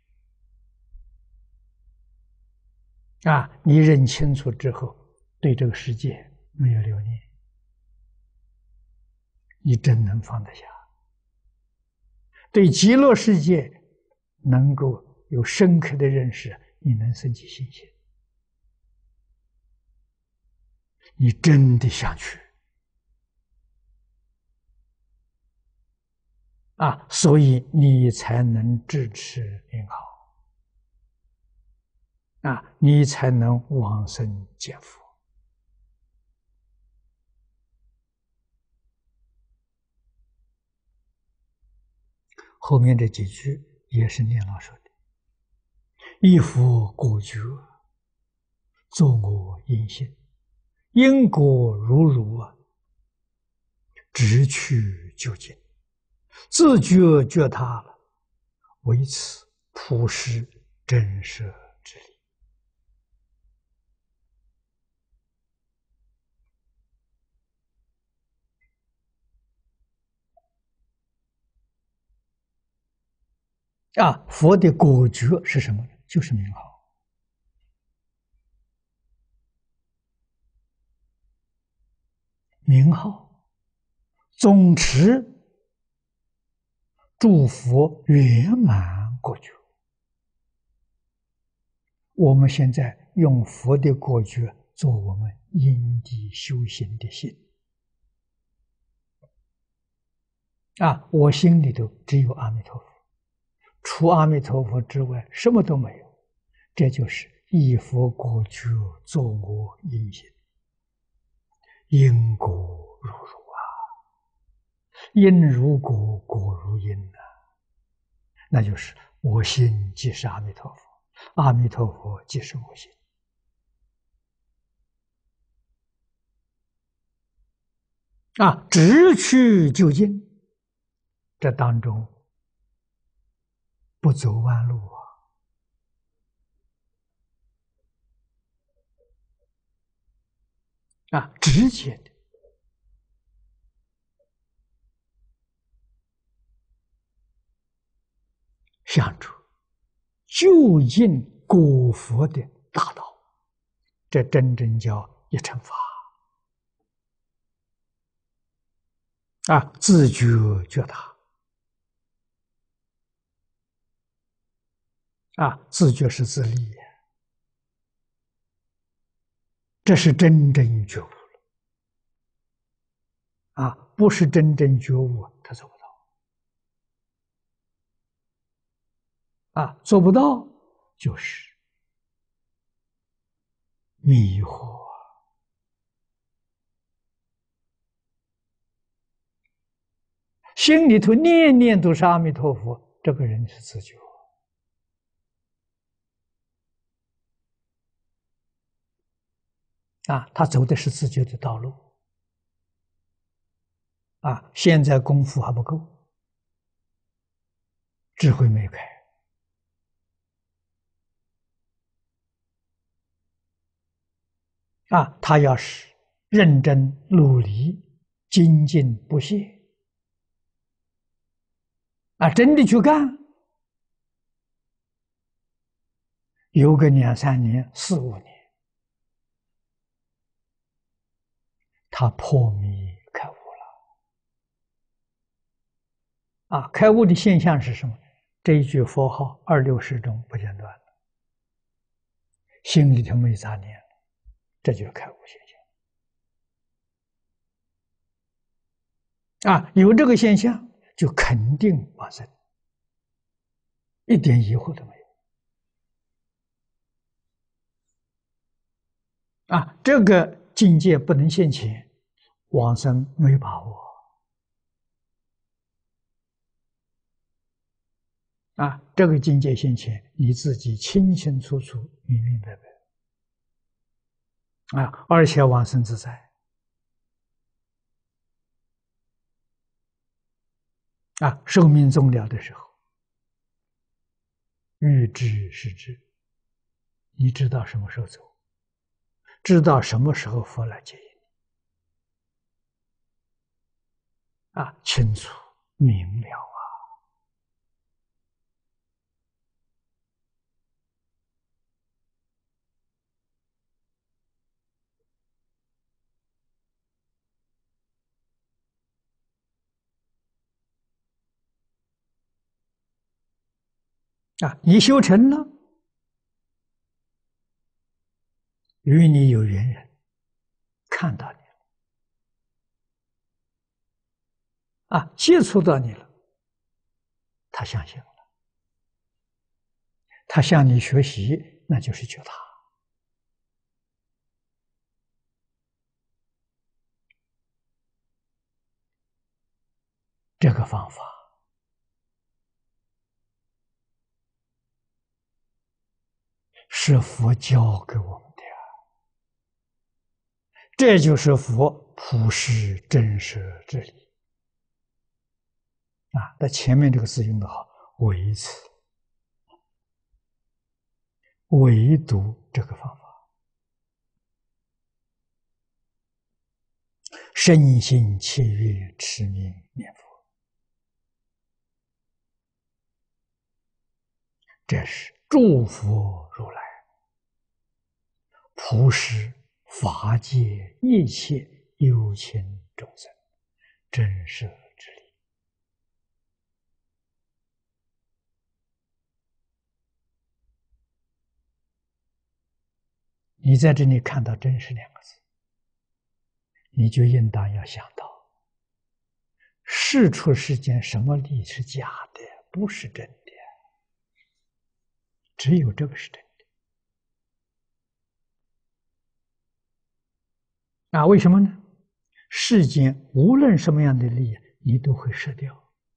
啊！你认清楚之后，对这个世界没有留念，你真能放得下。对极乐世界能够有深刻的认识，你能升起信心，你真的想去啊，所以你才能支持名号啊，你才能往生见佛。后面这几句也是念老说的：一佛果觉，作我因性，因果如如啊，直去究竟。自觉觉他了，为此普施真实之力。啊，佛的果觉是什么？就是名号。名号总持诸佛圆满果觉。我们现在用佛的果觉做我们因地修行的心啊！我心里头只有阿弥陀佛，除阿弥陀佛之外什么都没有，这就是一佛果觉作我因心，因果如如啊，因如果，果如因啊，那就是我心即是阿弥陀佛，阿弥陀佛即是我心。啊，直去究竟，这当中不走弯路啊！啊，直接的向着究竟果佛的大道，这真正叫一乘法啊！自觉觉他啊，自觉是自利，这是真正觉悟了啊，不是真正觉悟，他做不到。啊，做不到就是迷惑。心里头念念都是阿弥陀佛，这个人是自觉。啊，他走的是自觉的道路。啊，现在功夫还不够，智慧没开。啊，他要是认真努力、精进不懈，啊，真的去干，有个两三年、四五年，他破迷开悟了。啊，开悟的现象是什么？这一句佛号二六时中不间断了，心里头没杂念了，这就是开悟现象。啊，有这个现象，就肯定往生，一点疑惑都没有。啊，这个境界不能现前，往生没把握。啊，这个境界现前，你自己清清楚楚、明明白白。啊，而且往生自在。啊，寿命终了的时候，预知是知，你知道什么时候走，知道什么时候佛来接引。啊，清楚明了啊！啊，你修成了，与你有缘人看到你了，啊，接触到你了，他相信了，他向你学习，那就是觉他。这个方法是佛教给我们的呀，这就是佛普施真实之理啊。那前面这个字用的好，唯此，唯独这个方法，身心切愿持名念佛，这是诸佛如来普施法界一切有情众生真实之理。你在这里看到真实两个字，你就应当要想到，世出世间什么理是假的，不是真的，只有这个是真的。啊，为什么呢？世间无论什么样的利益，你都会失掉。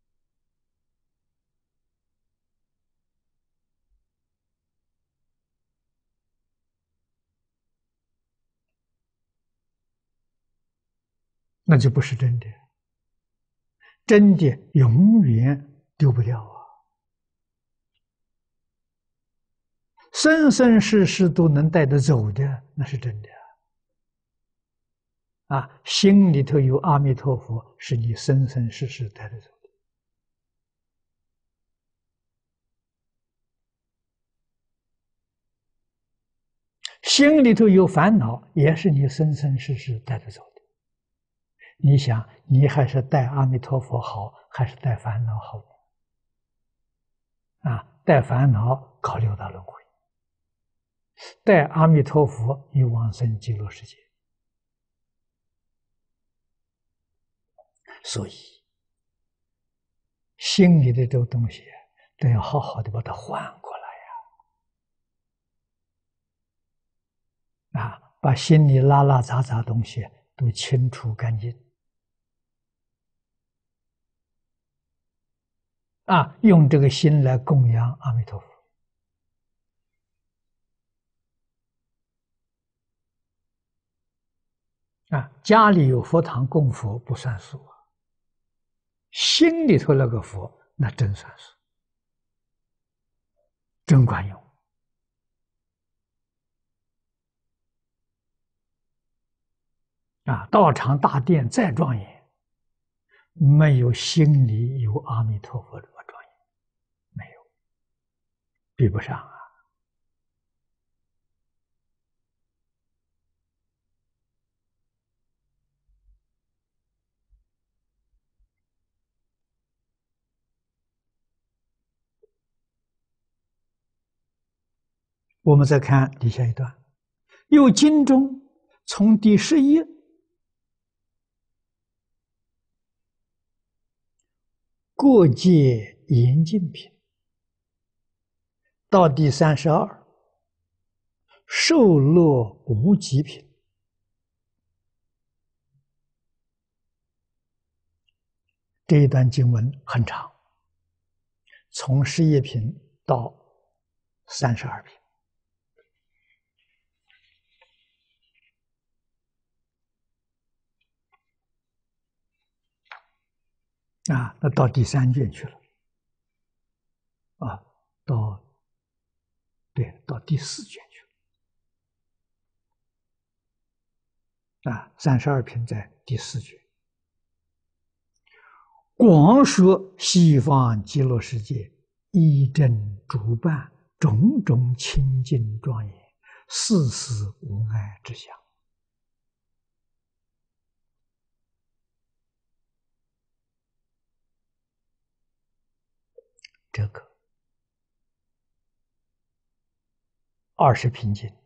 那就不是真的，真的永远丢不掉啊！生生世世都能带得走的，那是真的啊！心里头有阿弥陀佛，是你生生世世带得走的。心里头有烦恼，也是你生生世世带得走的。你想，你还是带阿弥陀佛好，还是带烦恼好呢？啊，带烦恼搞六道轮回，带阿弥陀佛你往生极乐世界。 所以心里的这个东西都要好好的把它换过来呀！啊，把心里拉拉杂杂东西都清除干净。啊，用这个心来供养阿弥陀佛。啊，家里有佛堂供佛不算数啊，心里头那个佛那真算数，真管用。啊，道场大殿再庄严，没有心里有阿弥陀佛这么庄严，没有，比不上啊。我们再看底下一段，又经中从第十一过界严净品到第三十二受乐无极品，这一段经文很长，从十一品到三十二品。啊，那到第三卷去了，啊，到对，到第四卷去了，啊，三十二品在第四卷，广说西方极乐世界一真主办种种清净庄严，世事无碍之相。这个二十品经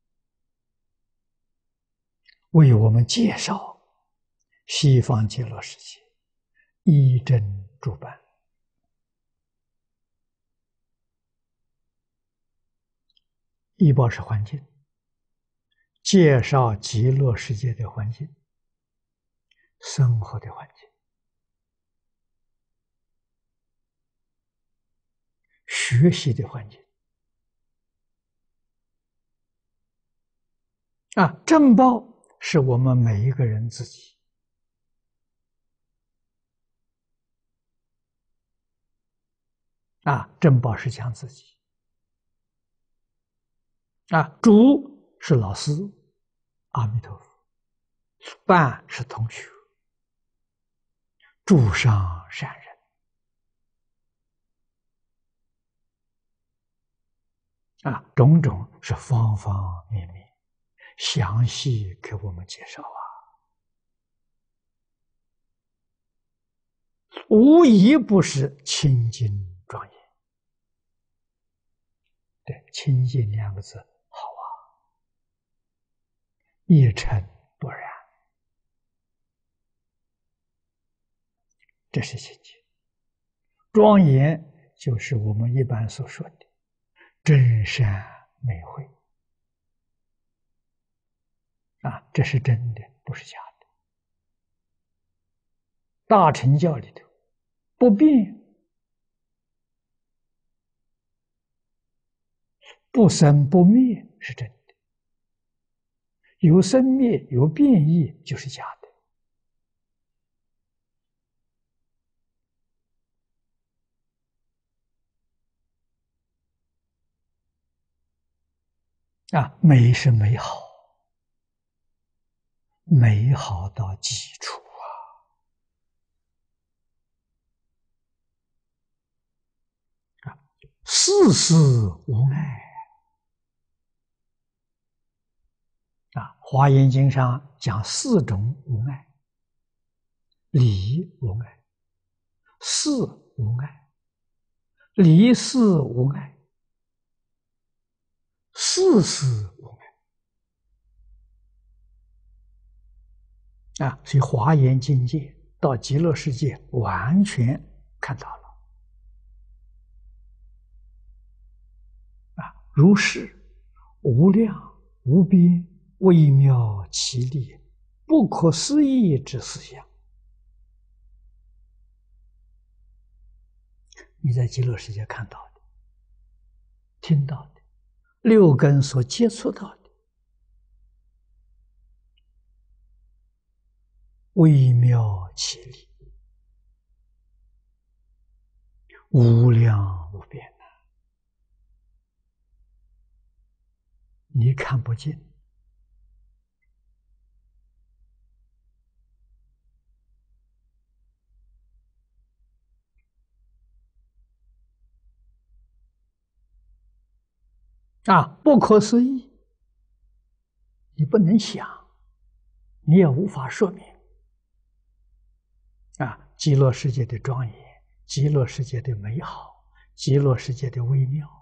为我们介绍西方极乐世界一真主办。一报是环境，介绍极乐世界的环境，生活的环境，学习的环境。啊，正报是我们每一个人自己。啊，正报是讲自己。啊，主是老师，阿弥陀佛；伴是同学，诸上善人。啊，种种是方方面面，详细给我们介绍啊，无一不是清净庄严。对，清净两个字好啊，一尘不染，这是清净。庄严就是我们一般所说的真善美慧啊，这是真的，不是假的。大乘教里头不变、不生不灭是真的，有生灭有变异就是假的啊。美是美好，美好到极处啊！啊，世事无碍啊，《华严经》上讲四种无碍：理无碍，事无碍，离事无碍，事事无碍啊！所以《华严经》界到极乐世界完全看到了啊，如是无量无边微妙奇丽不可思议之思想。你在极乐世界看到的、听到的、六根所接触到的微妙奇丽，无量无边呐，你看不见。啊，不可思议，你不能想，你也无法说明。啊，极乐世界的庄严，极乐世界的美好，极乐世界的微妙。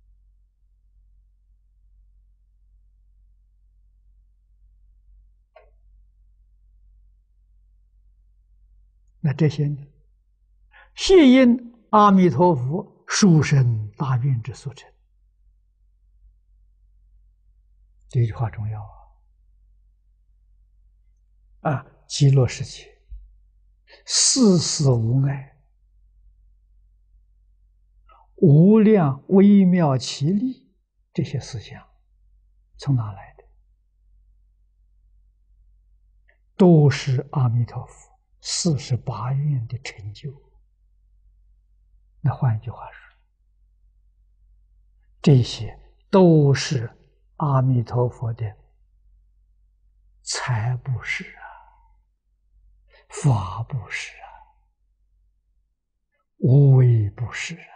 那这些呢？谢因阿弥陀佛殊胜大愿之所成。这句话重要啊！啊，极乐世界事事无碍，无量微妙奇丽，这些思想从哪来的？都是阿弥陀佛四十八愿的成就。那换一句话说，这些都是阿弥陀佛的财布施啊，法布施啊，无为布施啊。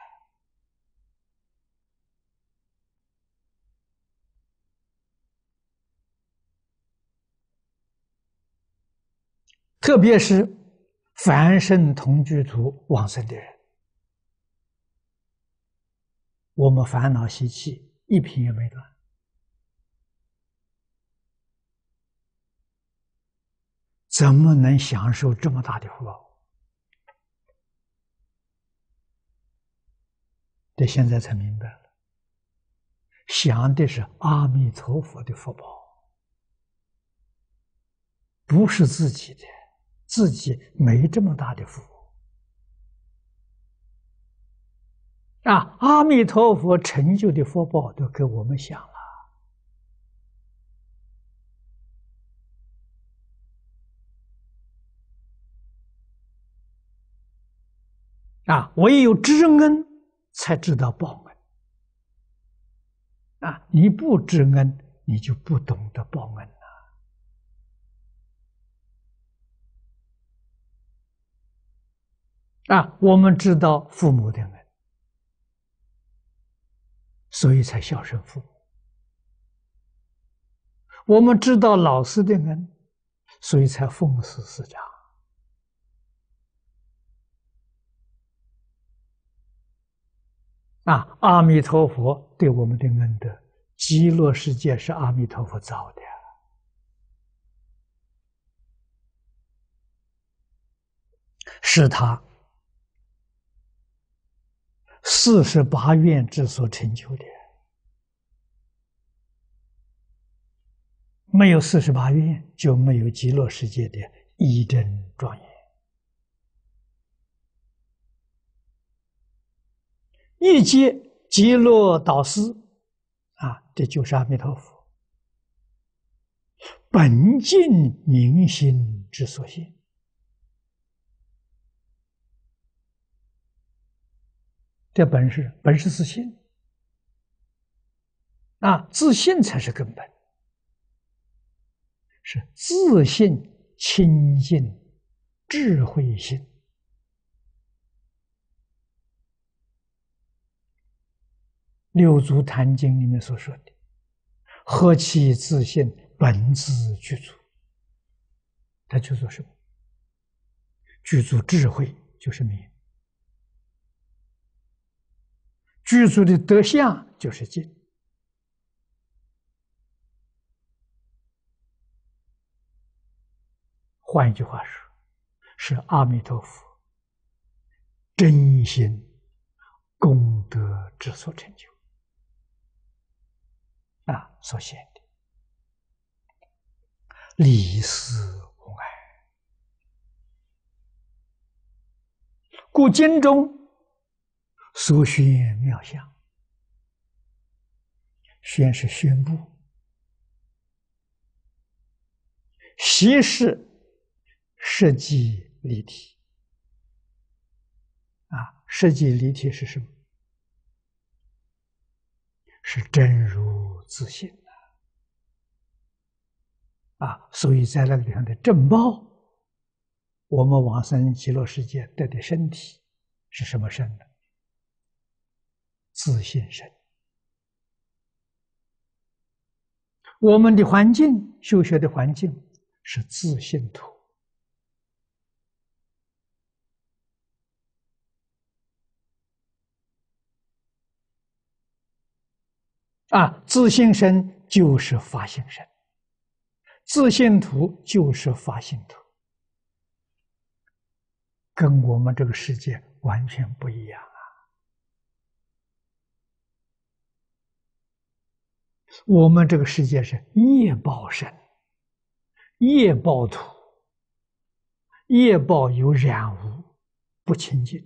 特别是凡圣同居土往生的人，我们烦恼习气一品也没断，怎么能享受这么大的福报？这现在才明白了，想的是阿弥陀佛的福报，不是自己的，自己没这么大的福啊！阿弥陀佛成就的福报都给我们享了啊！唯有知恩才知道报恩啊！你不知恩，你就不懂得报恩了啊！我们知道父母的恩，所以才孝顺父母；我们知道老师的恩，所以才奉事师长。啊，阿弥陀佛对我们的恩德，极乐世界是阿弥陀佛造的，是他四十八愿之所成就的。没有四十八愿，就没有极乐世界的义真庄严。一切极乐导师啊，这就是阿弥陀佛本净明心之所现。这本是本是自信啊，自信才是根本，是自信清净智慧心。六祖坛经里面所说的“何其自信，本自具足”，它就做什么？具足智慧就是明，具足的德相就是净。换一句话说， 是阿弥陀佛真心功德之所成就啊，所显的离思无碍。故经中所宣妙相，宣是宣布，习是实际离体啊，实际离体是什么？是真如自性啊！啊，所以在那个地方的正报，我们往生极乐世界得的身体是什么身呢？自性身。我们的环境，修学的环境是自性土啊，自性身就是法性身，自性土就是法性土，跟我们这个世界完全不一样啊！我们这个世界是业报身，业报土，业报有染污，不清净。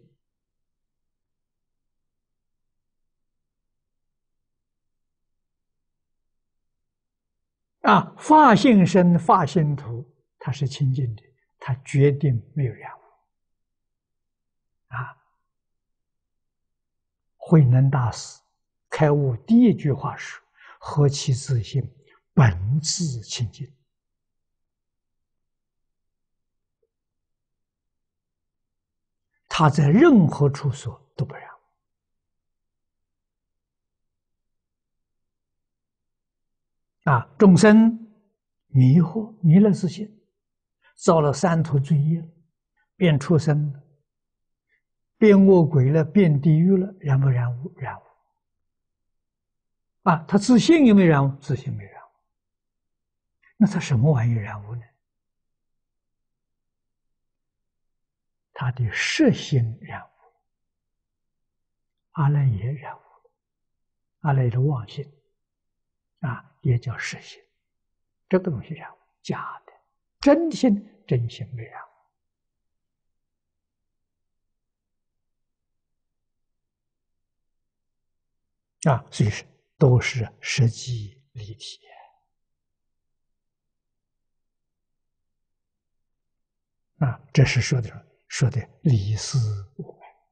啊，法性身、法性土，它是清净的，它决定没有染污。啊，慧能大师开悟第一句话是：“何其自性，本自清净。”他在任何处所都不染污。啊，众生迷惑迷了自性，造了三途罪业了，变畜生了，变恶鬼了，变地狱了，染不染污？染污。啊，他自性有没有染污？自性没染污。那他什么玩意染污呢？他的识性染污，阿赖耶染污，阿赖耶的妄性啊，也叫识性。这个东西染污，假的，真性真性没染污。啊，所以是都是实际离体啊，这是说的说的离思无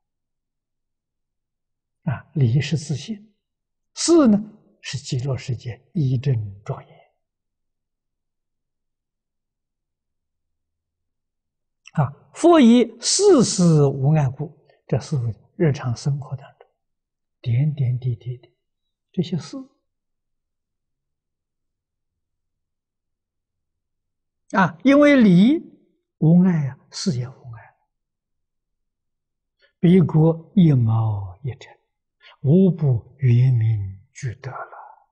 碍啊，离是自性，思呢是极乐世界一真庄严啊。佛以事事无碍故，这是日常生活当中点点滴滴的这些事啊，因为离无碍啊，事也无碍，彼国一毛一尘，无不圆明具得了。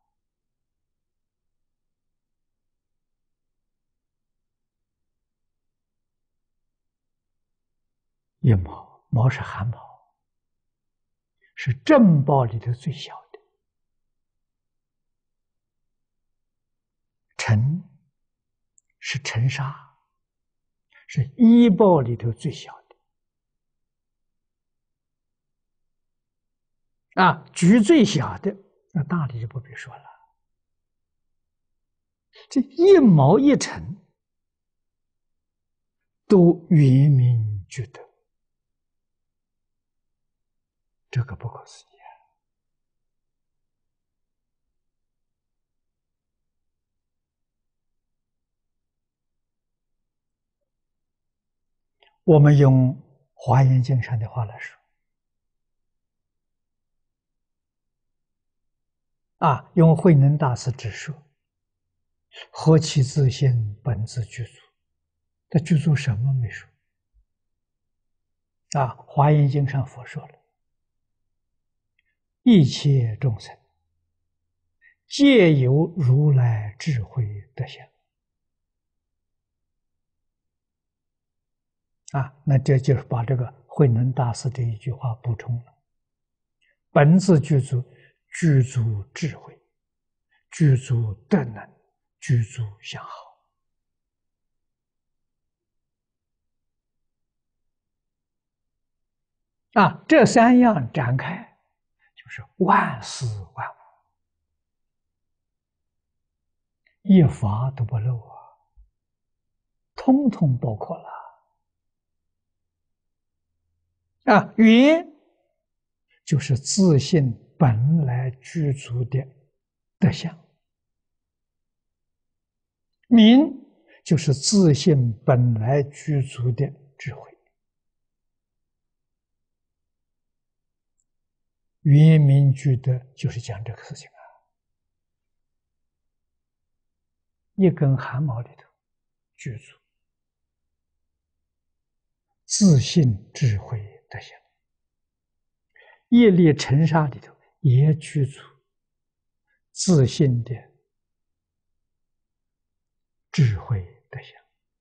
一毛，毛是汗毛，是正报里头最小的。尘是尘沙，是医报里头最小的。啊，举最小的，那大的就不必说了。这一毛一尘都圆明具得，这个不可思议啊！我们用《华严经》上的话来说，啊，用慧能大师之说，何其自性，本自具足。他具足什么没说？啊，《华严经》上佛说了，一切众生皆有如来智慧德相。 啊，那这就是把这个慧能大师的一句话补充了：本自具足，具足智慧，具足德能，具足相好。啊，这三样展开，就是万事万物，一法都不漏啊，通通包括了。啊，缘就是自性本来具足的德相，明就是自性本来具足的智慧。圆明具德就是讲这个事情啊，一根汗毛里头具足自性智慧德相，业力尘沙里头也具足自性的智慧德相。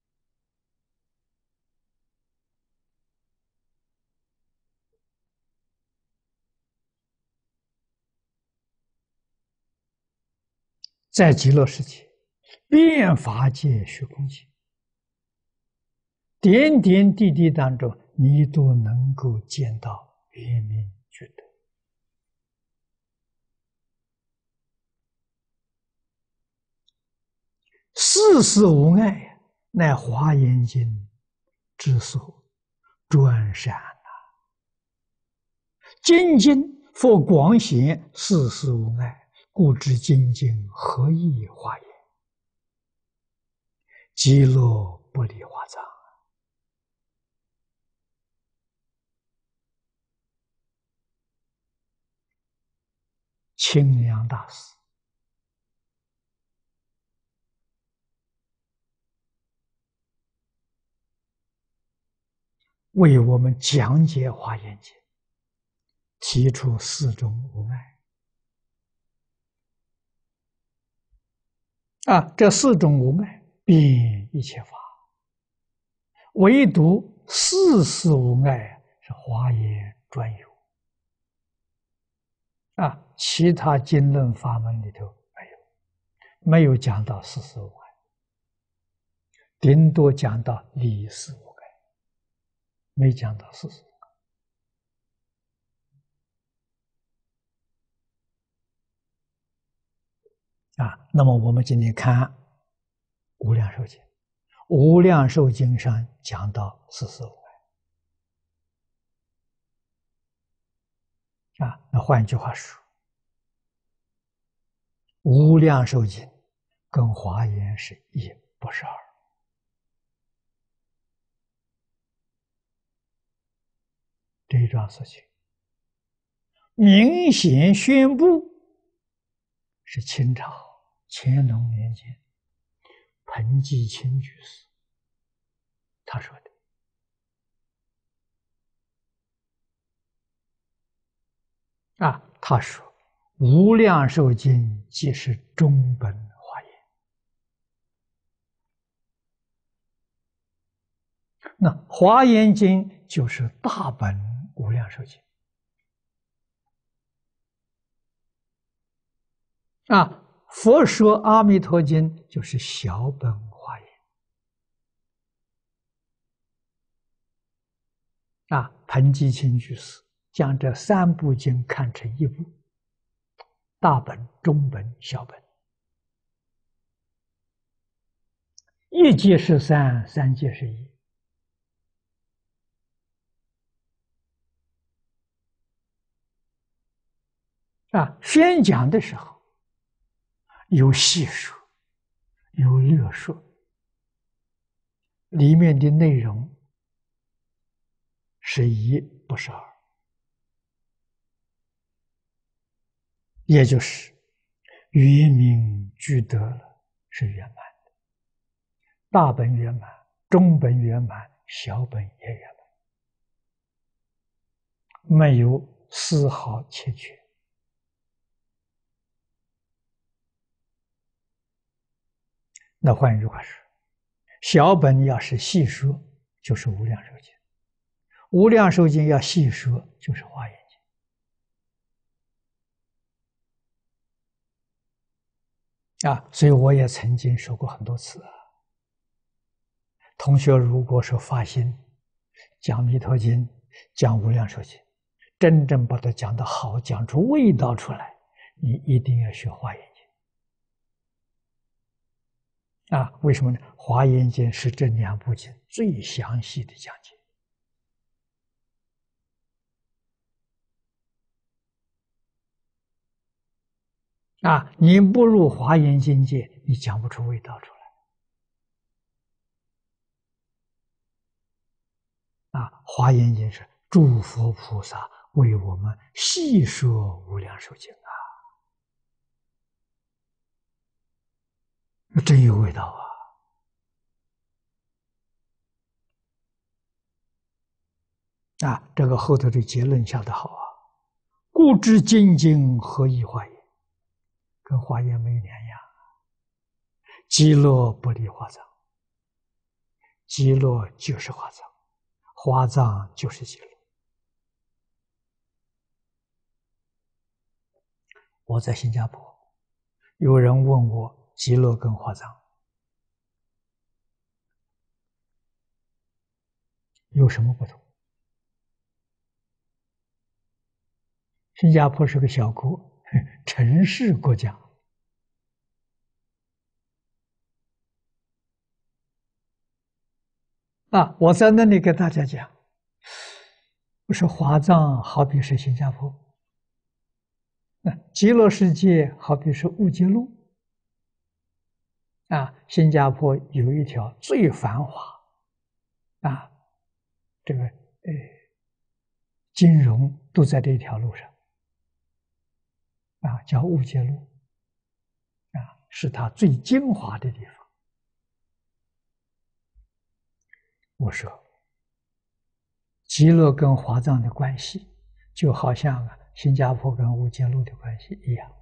在极乐世界，遍法界虚空界，点点滴滴当中，你都能够见到圆明具德。世事无碍，乃华严经之所专善啊！精进佛广显，世事无碍，故知精进何以华严？极乐不离华藏。清凉大师为我们讲解华严经，提出四种无碍啊，这四种无碍遍一切法，唯独世事无碍是华严专有啊，其他经论法门里头没有，没有讲到世事无碍，顶多讲到理事无碍，没讲到世事无碍啊。那么我们今天看《无量寿经》，《无量寿经》上讲到世事无碍啊。那换句话说，《无量寿经》跟华严是一，不是二。这一桩事情明显宣布是清朝乾隆年间彭继清居士他说的啊，他说无量寿经即是中本华严。那华严经就是大本无量寿经啊，佛说阿弥陀经就是小本华严啊。彭继清居士将这三部经看成一部，大本、中本、小本，一界是三，三界是一啊。宣讲的时候有细说，有略说，里面的内容是一，不是二，也就是圆明具德了，是圆满的，大本圆满，中本圆满，小本也圆满，没有丝毫欠缺。那换一句话说，小本要是细说， 就是无量寿经，无量寿经要细说就是华严经啊。所以我也曾经说过很多次啊，同学如果说发心讲弥陀经、讲无量寿经，真正把它讲得好，讲出味道出来，你一定要学华严经啊。为什么呢？华严经是这两部经最详细的讲解啊。你不入华严境界，你讲不出味道出来啊。华严经是诸佛菩萨为我们细说无量寿经啊，真有味道啊！啊，这个后头的结论下得好啊！故知精经何以华严？跟华严没有两样。极乐不离华藏，极乐就是华藏，华藏就是极乐。我在新加坡，有人问我极乐跟华藏有什么不同？新加坡是个小国，城市国家啊。我在那里给大家讲，我说华藏好比是新加坡，那极乐世界好比是乌节路啊。新加坡有一条最繁华啊，这个呃金融都在这条路上啊，叫乌节路啊，是它最精华的地方。我说，极乐跟华藏的关系，就好像啊新加坡跟乌节路的关系一样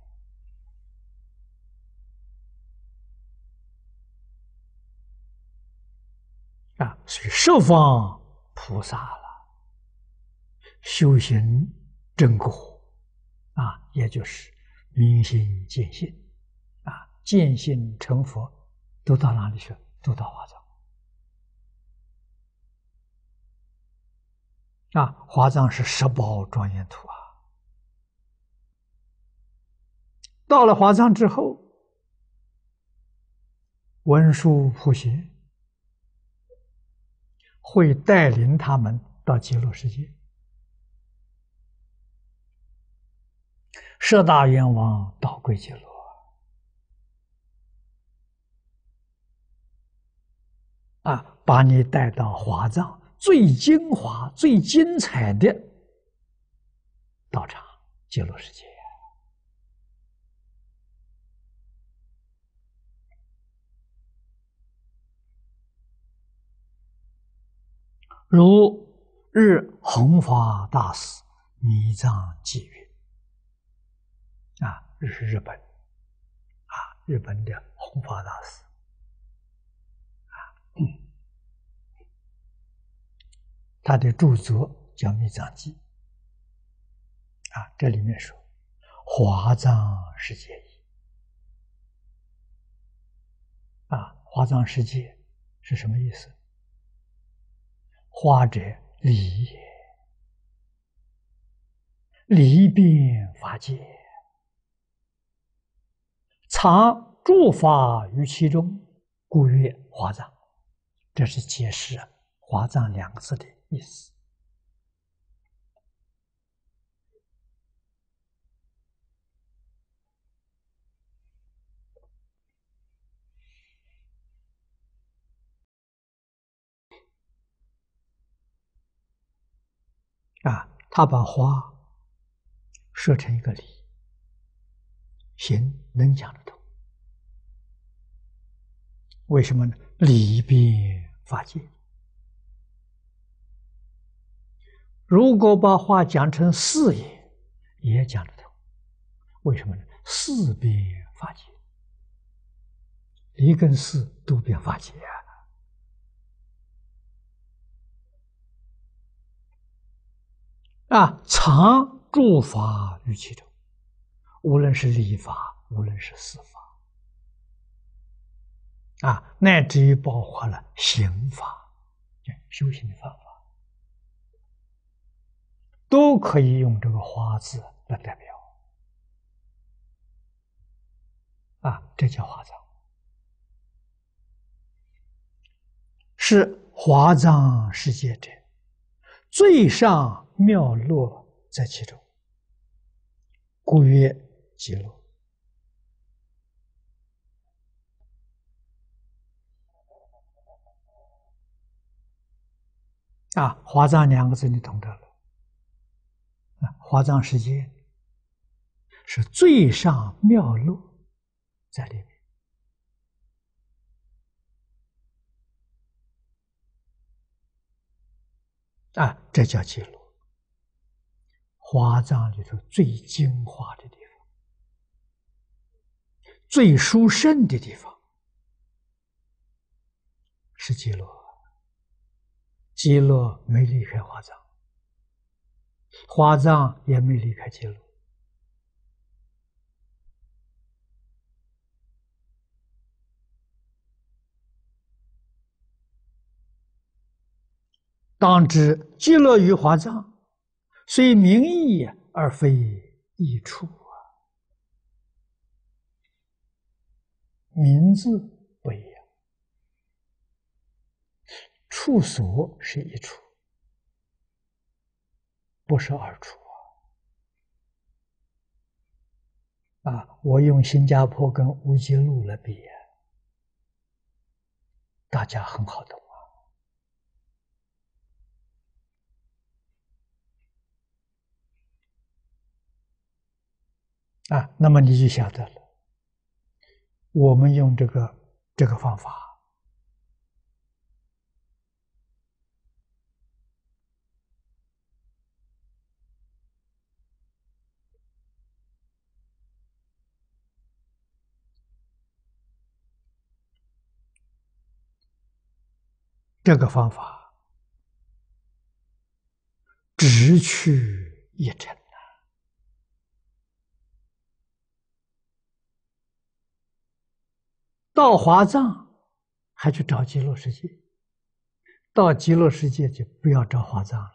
啊。所以十方菩萨了，修行正果啊，也就是明心见性啊，见性成佛，都到哪里去？都到华藏啊。华藏是十宝庄严土啊。到了华藏之后，文殊普贤会带领他们到极乐世界。十大愿王导归极乐啊，把你带到华藏最精华、最精彩的道场极乐世界。如日弘法大师弥藏记云啊，这是日本啊，日本的弘法大师啊，嗯，他的著作叫《弥藏记》啊，这里面说华藏世界一啊，华藏世界是什么意思？华者理也，理遍法界，藏诸法于其中，故曰华藏。这是解释华藏两个字的意思啊。他把花设成一个理，行能讲得通。为什么呢？理遍法界。如果把话讲成事业，也讲得通。为什么呢？事遍法界，理跟事都遍法界啊。 啊，常诸法于其中，无论是理法，无论是事法，啊，乃至于包括了刑法，修行的方法，都可以用这个花字来代表。啊，这叫华藏，是华藏世界者最上妙乐在其中，故曰极乐。啊，华藏两个字你懂得了。啊，华藏世界是最上妙乐在里面。啊，这叫极乐。华藏里头最精华的地方，最殊胜的地方是极乐。极乐没离开华藏，华藏也没离开极乐。当知极乐于华藏，虽名义而非异处啊，名字不一样，处所是一处，不是二处啊！啊，我用新加坡跟乌节路来比，大家很好懂啊！啊，那么你就晓得了。我们用这个这个方法，这个方法只去一尘啊！到华藏还去找极乐世界，到极乐世界就不要找华藏了。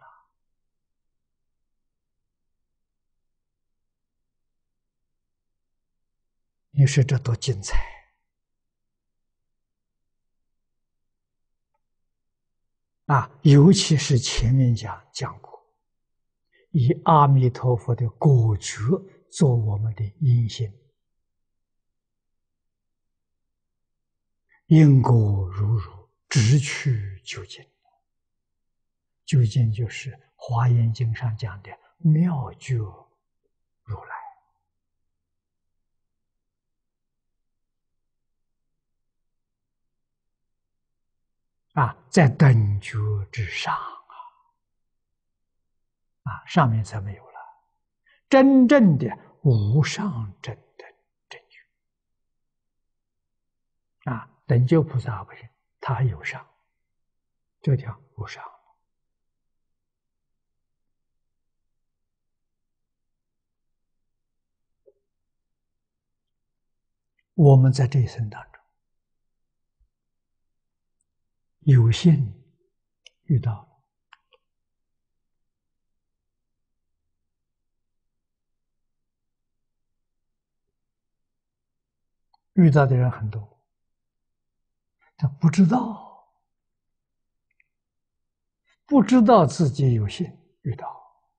你说这多精彩啊！尤其是前面讲讲过，以阿弥陀佛的果觉做我们的因心，因果如如，直去究竟。究竟就是《华严经》上讲的妙觉如来啊，在等觉之上啊，啊，上面才没有了。真正的无上正等正觉啊，等觉菩萨不行，他还有上，这叫无上。我们在这一生当中有幸遇到了，遇到的人很多，他不知道，不知道自己有幸遇到，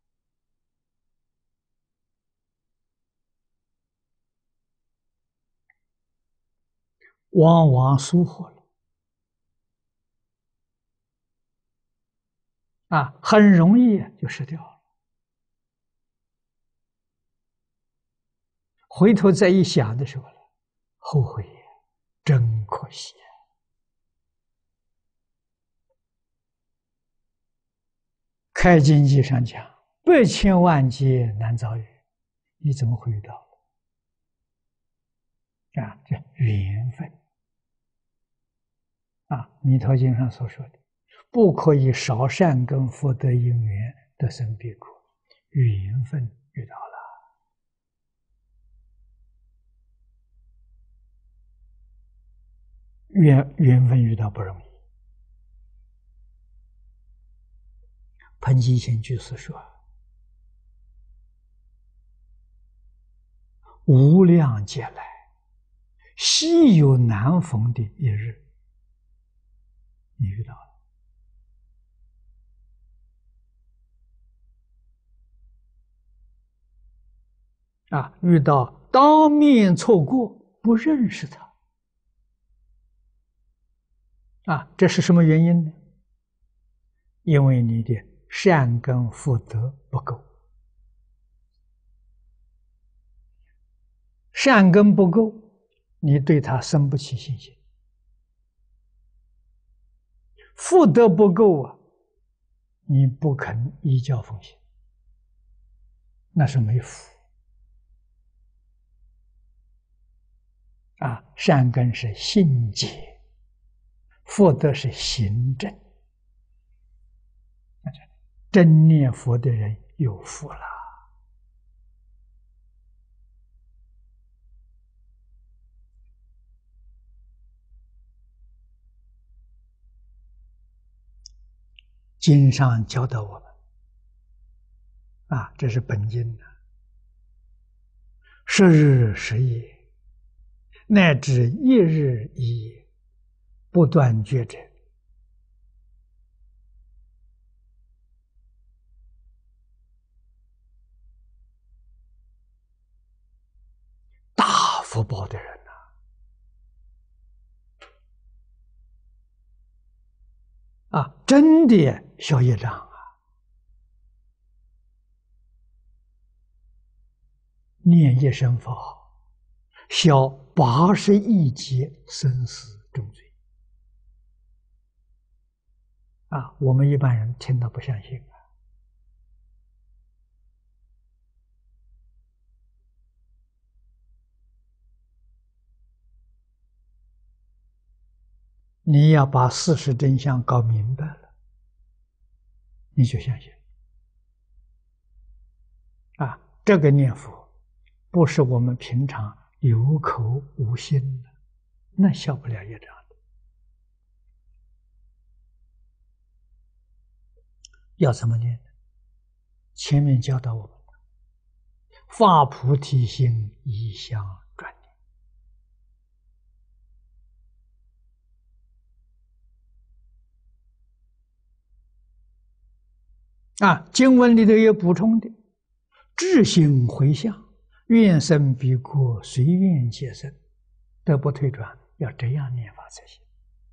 往往疏忽了啊，很容易就失掉了。回头再一想的时候，后悔呀，真可惜啊！开经记上讲，百千万劫难遭遇，你怎么会遇到啊？这缘分啊！弥陀经上所说的，不可以少善根福德因缘得生彼国， 缘分遇到了。缘缘分遇到不容易。彭吉贤居士说：“无量劫来，稀有难逢的一日，你遇到了。啊，遇到当面错过，不认识他。啊，这是什么原因呢？因为你的善根福德不够。善根不够，你对他生不起信心；福德不够啊，你不肯依教奉行，那是没福。啊，善根是信解，福德是行正。真念佛的人有福了。经上教导我们，啊，这是本经的，十日十夜，乃至一日一夜，不断绝者，大福报的人呐、啊！啊，真的消业障啊！念一声佛号，消八十亿劫生死重罪。啊，我们一般人听到不相信啊。你要把事实真相搞明白了，你就相信。啊，这个念佛不是我们平常有口无心的，那消不了业障的。要怎么念呢？前面教导我们的，发菩提心，一向专念。啊，经文里头有补充的，至心回向，愿生彼国，随愿皆生，得不退转，要这样念法才行。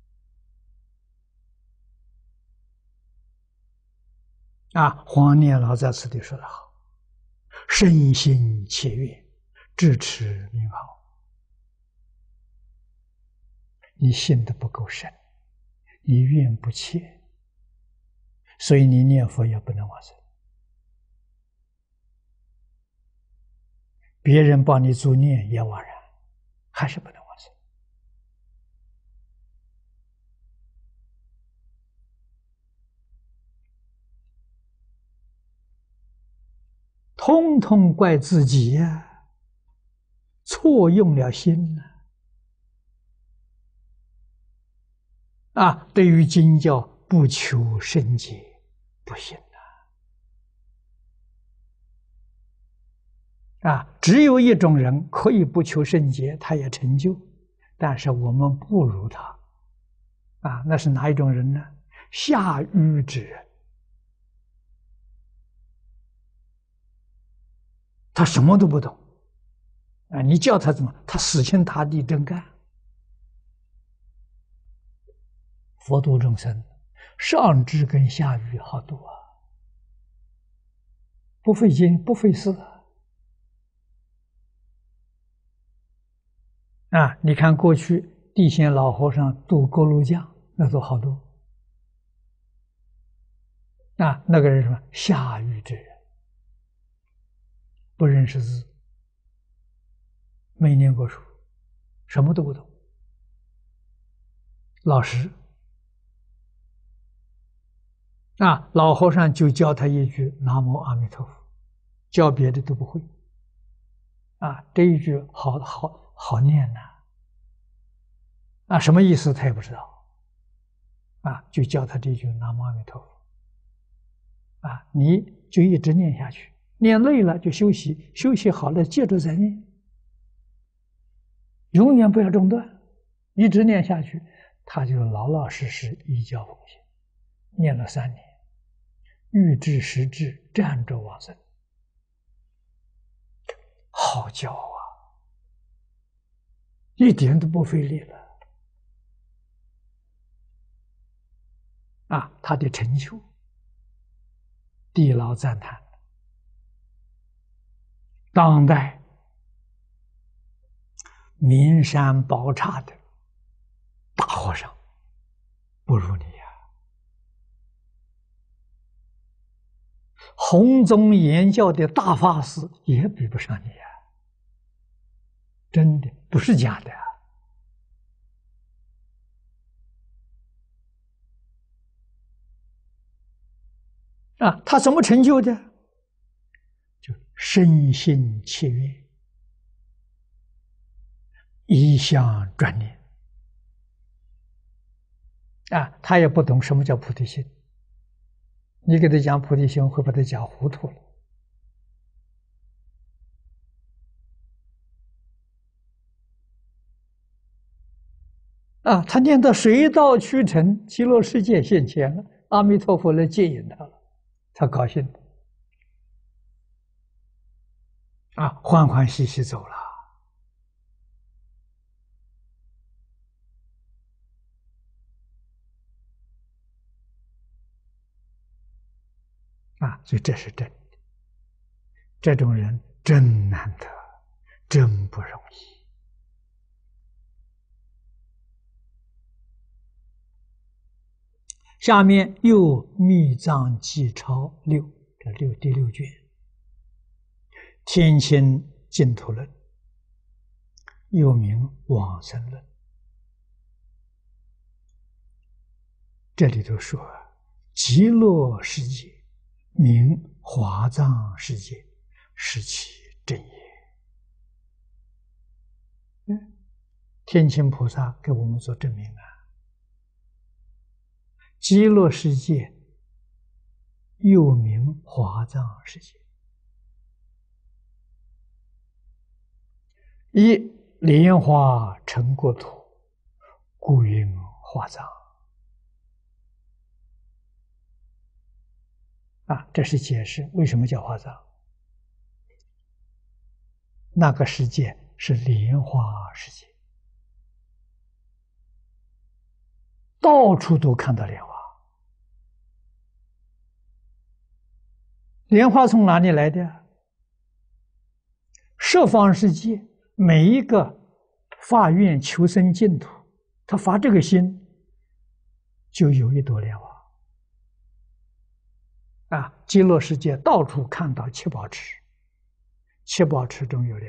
啊，黄念老在此地说得好：“深心切愿，至持名号。”你信的不够深，你愿不切，所以你念佛也不能往生。别人帮你助念也枉然，还是不能往生。通通怪自己呀、啊，错用了心了。啊，对于经教不求深解，不行的。啊，只有一种人可以不求深解，他也成就，但是我们不如他。啊，那是哪一种人呢？下愚之人。他什么都不懂。啊，你叫他怎么，他死心塌地真干。佛度众生，上智跟下愚好度啊，不费劲，不费事啊！你看过去地仙老和尚渡过路江，那都好多啊。那个人什么下愚之人，不认识字，没念过书，什么都不懂，老实。啊，老和尚就教他一句“南无阿弥陀佛”， 教别的都不会。啊，这一句好好好念呐！啊，什么意思他也不知道。啊，就教他这一句南无阿弥陀佛。啊，你就一直念下去，念累了就休息，休息好了接着再念，永远不要中断，一直念下去，他就老老实实依教奉行，念了三年，欲知时至，站着往生，好教啊，一点都不费力了。啊，他的成就，地老赞叹。当代名山宝刹的大和尚不如你呀、啊，弘宗言教的大法师也比不上你呀、啊，真的不是假的啊。啊，他怎么成就的？就深信切愿，一向专念。啊，他也不懂什么叫菩提心，你给他讲菩提心，会把他讲糊涂了。啊，他念到水到渠成，极乐世界现前了，阿弥陀佛来接引他了，他高兴了，啊，欢欢喜喜走了。啊，所以这是真的，这种人真难得，真不容易。下面又密藏记钞六，这六第六卷，天亲净土论，又名往生论。这里头说，极乐世界名华藏世界，是其正业。嗯，天亲菩萨给我们做证明啊。极乐世界又名华藏世界，一莲花成国土，故云华藏。啊，这是解释为什么叫华藏。那个世界是莲花世界，到处都看到莲花。莲花从哪里来的？十方世界每一个发愿求生净土，他发这个心，就有一朵莲花。啊，极乐世界到处看到七宝池，七宝池中有莲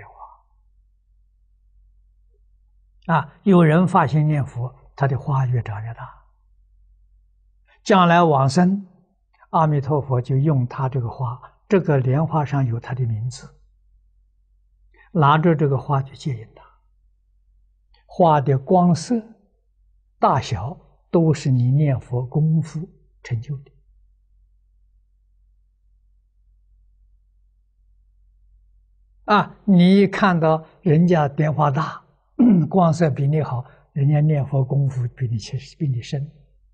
花。啊，有人发心念佛，他的花越长越大。将来往生，阿弥陀佛就用他这个花，这个莲花上有他的名字，拿着这个花去接引他。花的光色、大小都是你念佛功夫成就的。啊，你看到人家莲花大，光色比你好，人家念佛功夫比你深，比你深。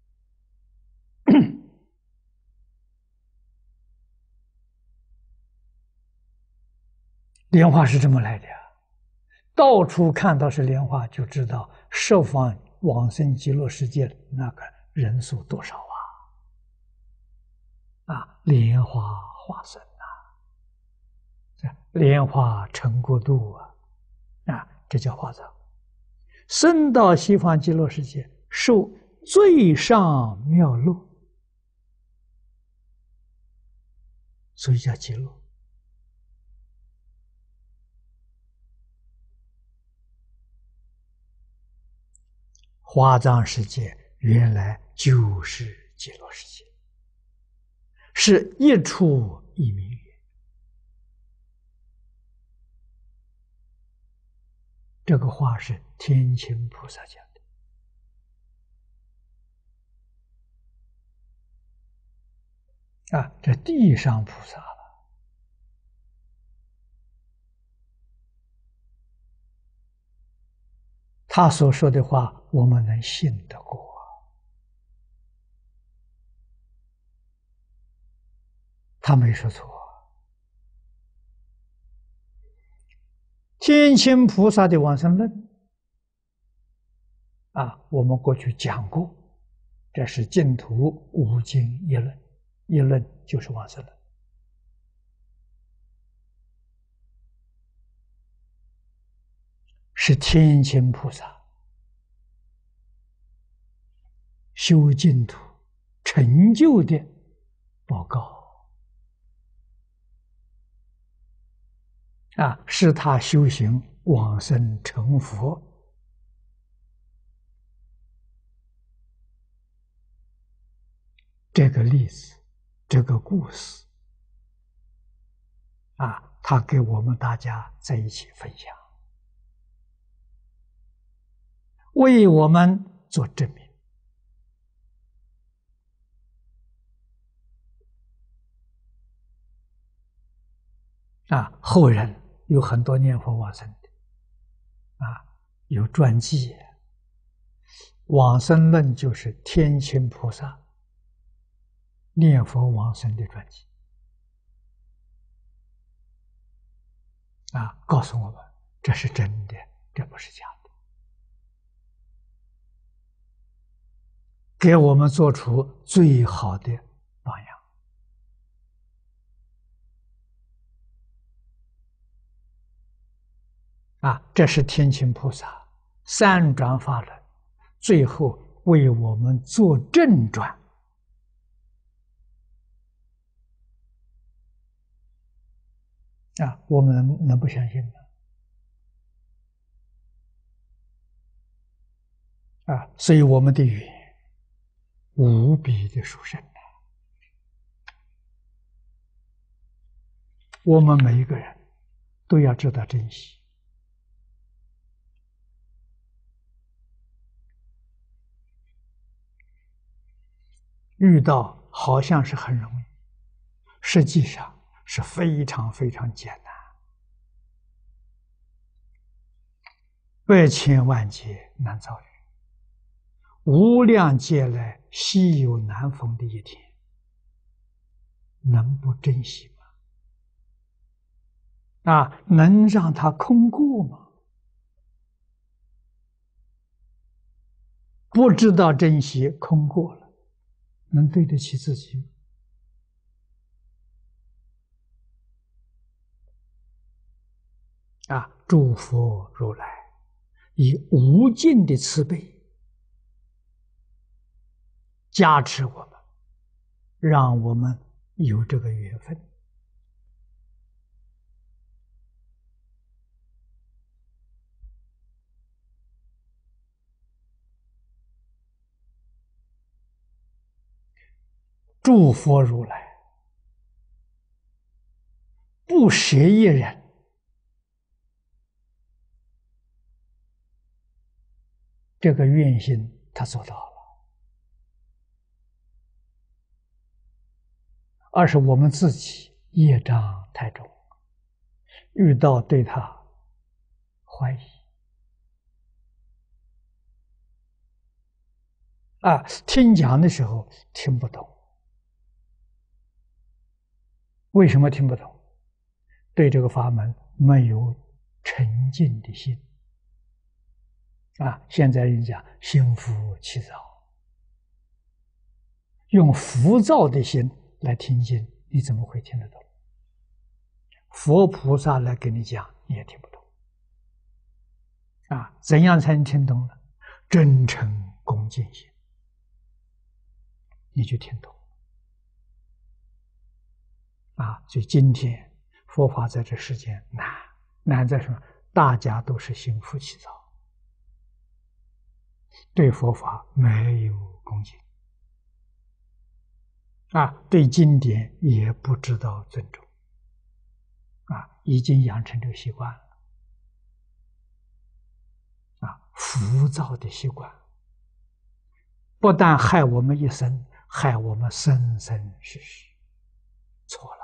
莲花是这么来的呀，到处看到是莲花，就知道十方往生极乐世界那个人数多少啊！啊，莲花化身啊，莲花成国度啊，啊，这叫华藏。生到西方极乐世界，受最上妙乐，所以叫极乐。华藏世界原来就是极乐世界，是一处一名缘。 这个话是天亲菩萨讲的啊，这地上菩萨了，他所说的话，我们能信得过。他没说错。天亲菩萨的往生论啊，我们过去讲过，这是净土五经一论，一论就是往生论。是天亲菩萨修净土成就的报告。啊，是他修行往生成佛这个例子，这个故事啊，他给我们大家在一起分享，为我们做证明。啊，后人有很多念佛往生的，啊，有传记，往生论就是天亲菩萨念佛往生的传记，啊，告诉我们这是真的，这不是假的，给我们做出最好的榜样。啊，这是天亲菩萨三转法轮，最后为我们做正转。啊，我们能能不相信吗？啊，所以我们的缘无比的殊胜啊！我们每一个人都要知道珍惜。遇到好像是很容易，实际上是非常非常艰难。百千万劫难遭遇，无量劫来稀有难逢的一天，能不珍惜吗？啊，能让它空过吗？不知道珍惜，空过了，能对得起自己吗？啊，诸佛如来以无尽的慈悲加持我们，让我们有这个缘分。诸佛如来不舍一人，这个愿心他做到了，而是我们自己业障太重，遇到对他怀疑啊，听讲的时候听不懂。为什么听不懂？对这个法门没有沉静的心啊！现在人讲心浮气躁，用浮躁的心来听经，你怎么会听得懂？佛菩萨来给你讲，你也听不懂啊！怎样才能听懂呢？真诚恭敬心，你就听懂啊！所以今天佛法在这世间难，难在什么？大家都是心浮气躁，对佛法没有恭敬啊，对经典也不知道尊重啊，已经养成这个习惯了浮躁的习惯，不但害我们一生，害我们生生世世。错了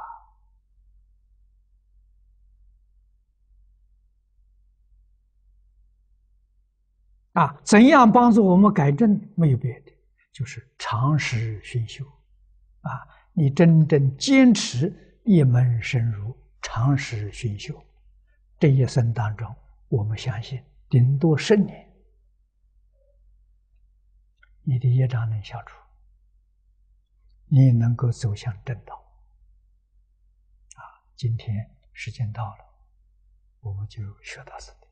啊！怎样帮助我们改正？没有别的，就是常识熏修啊！你真正坚持一门深入，常识熏修，这一生当中，我们相信，顶多十年，你的业障能消除，你能够走向正道。啊，今天时间到了，我们就学到这里。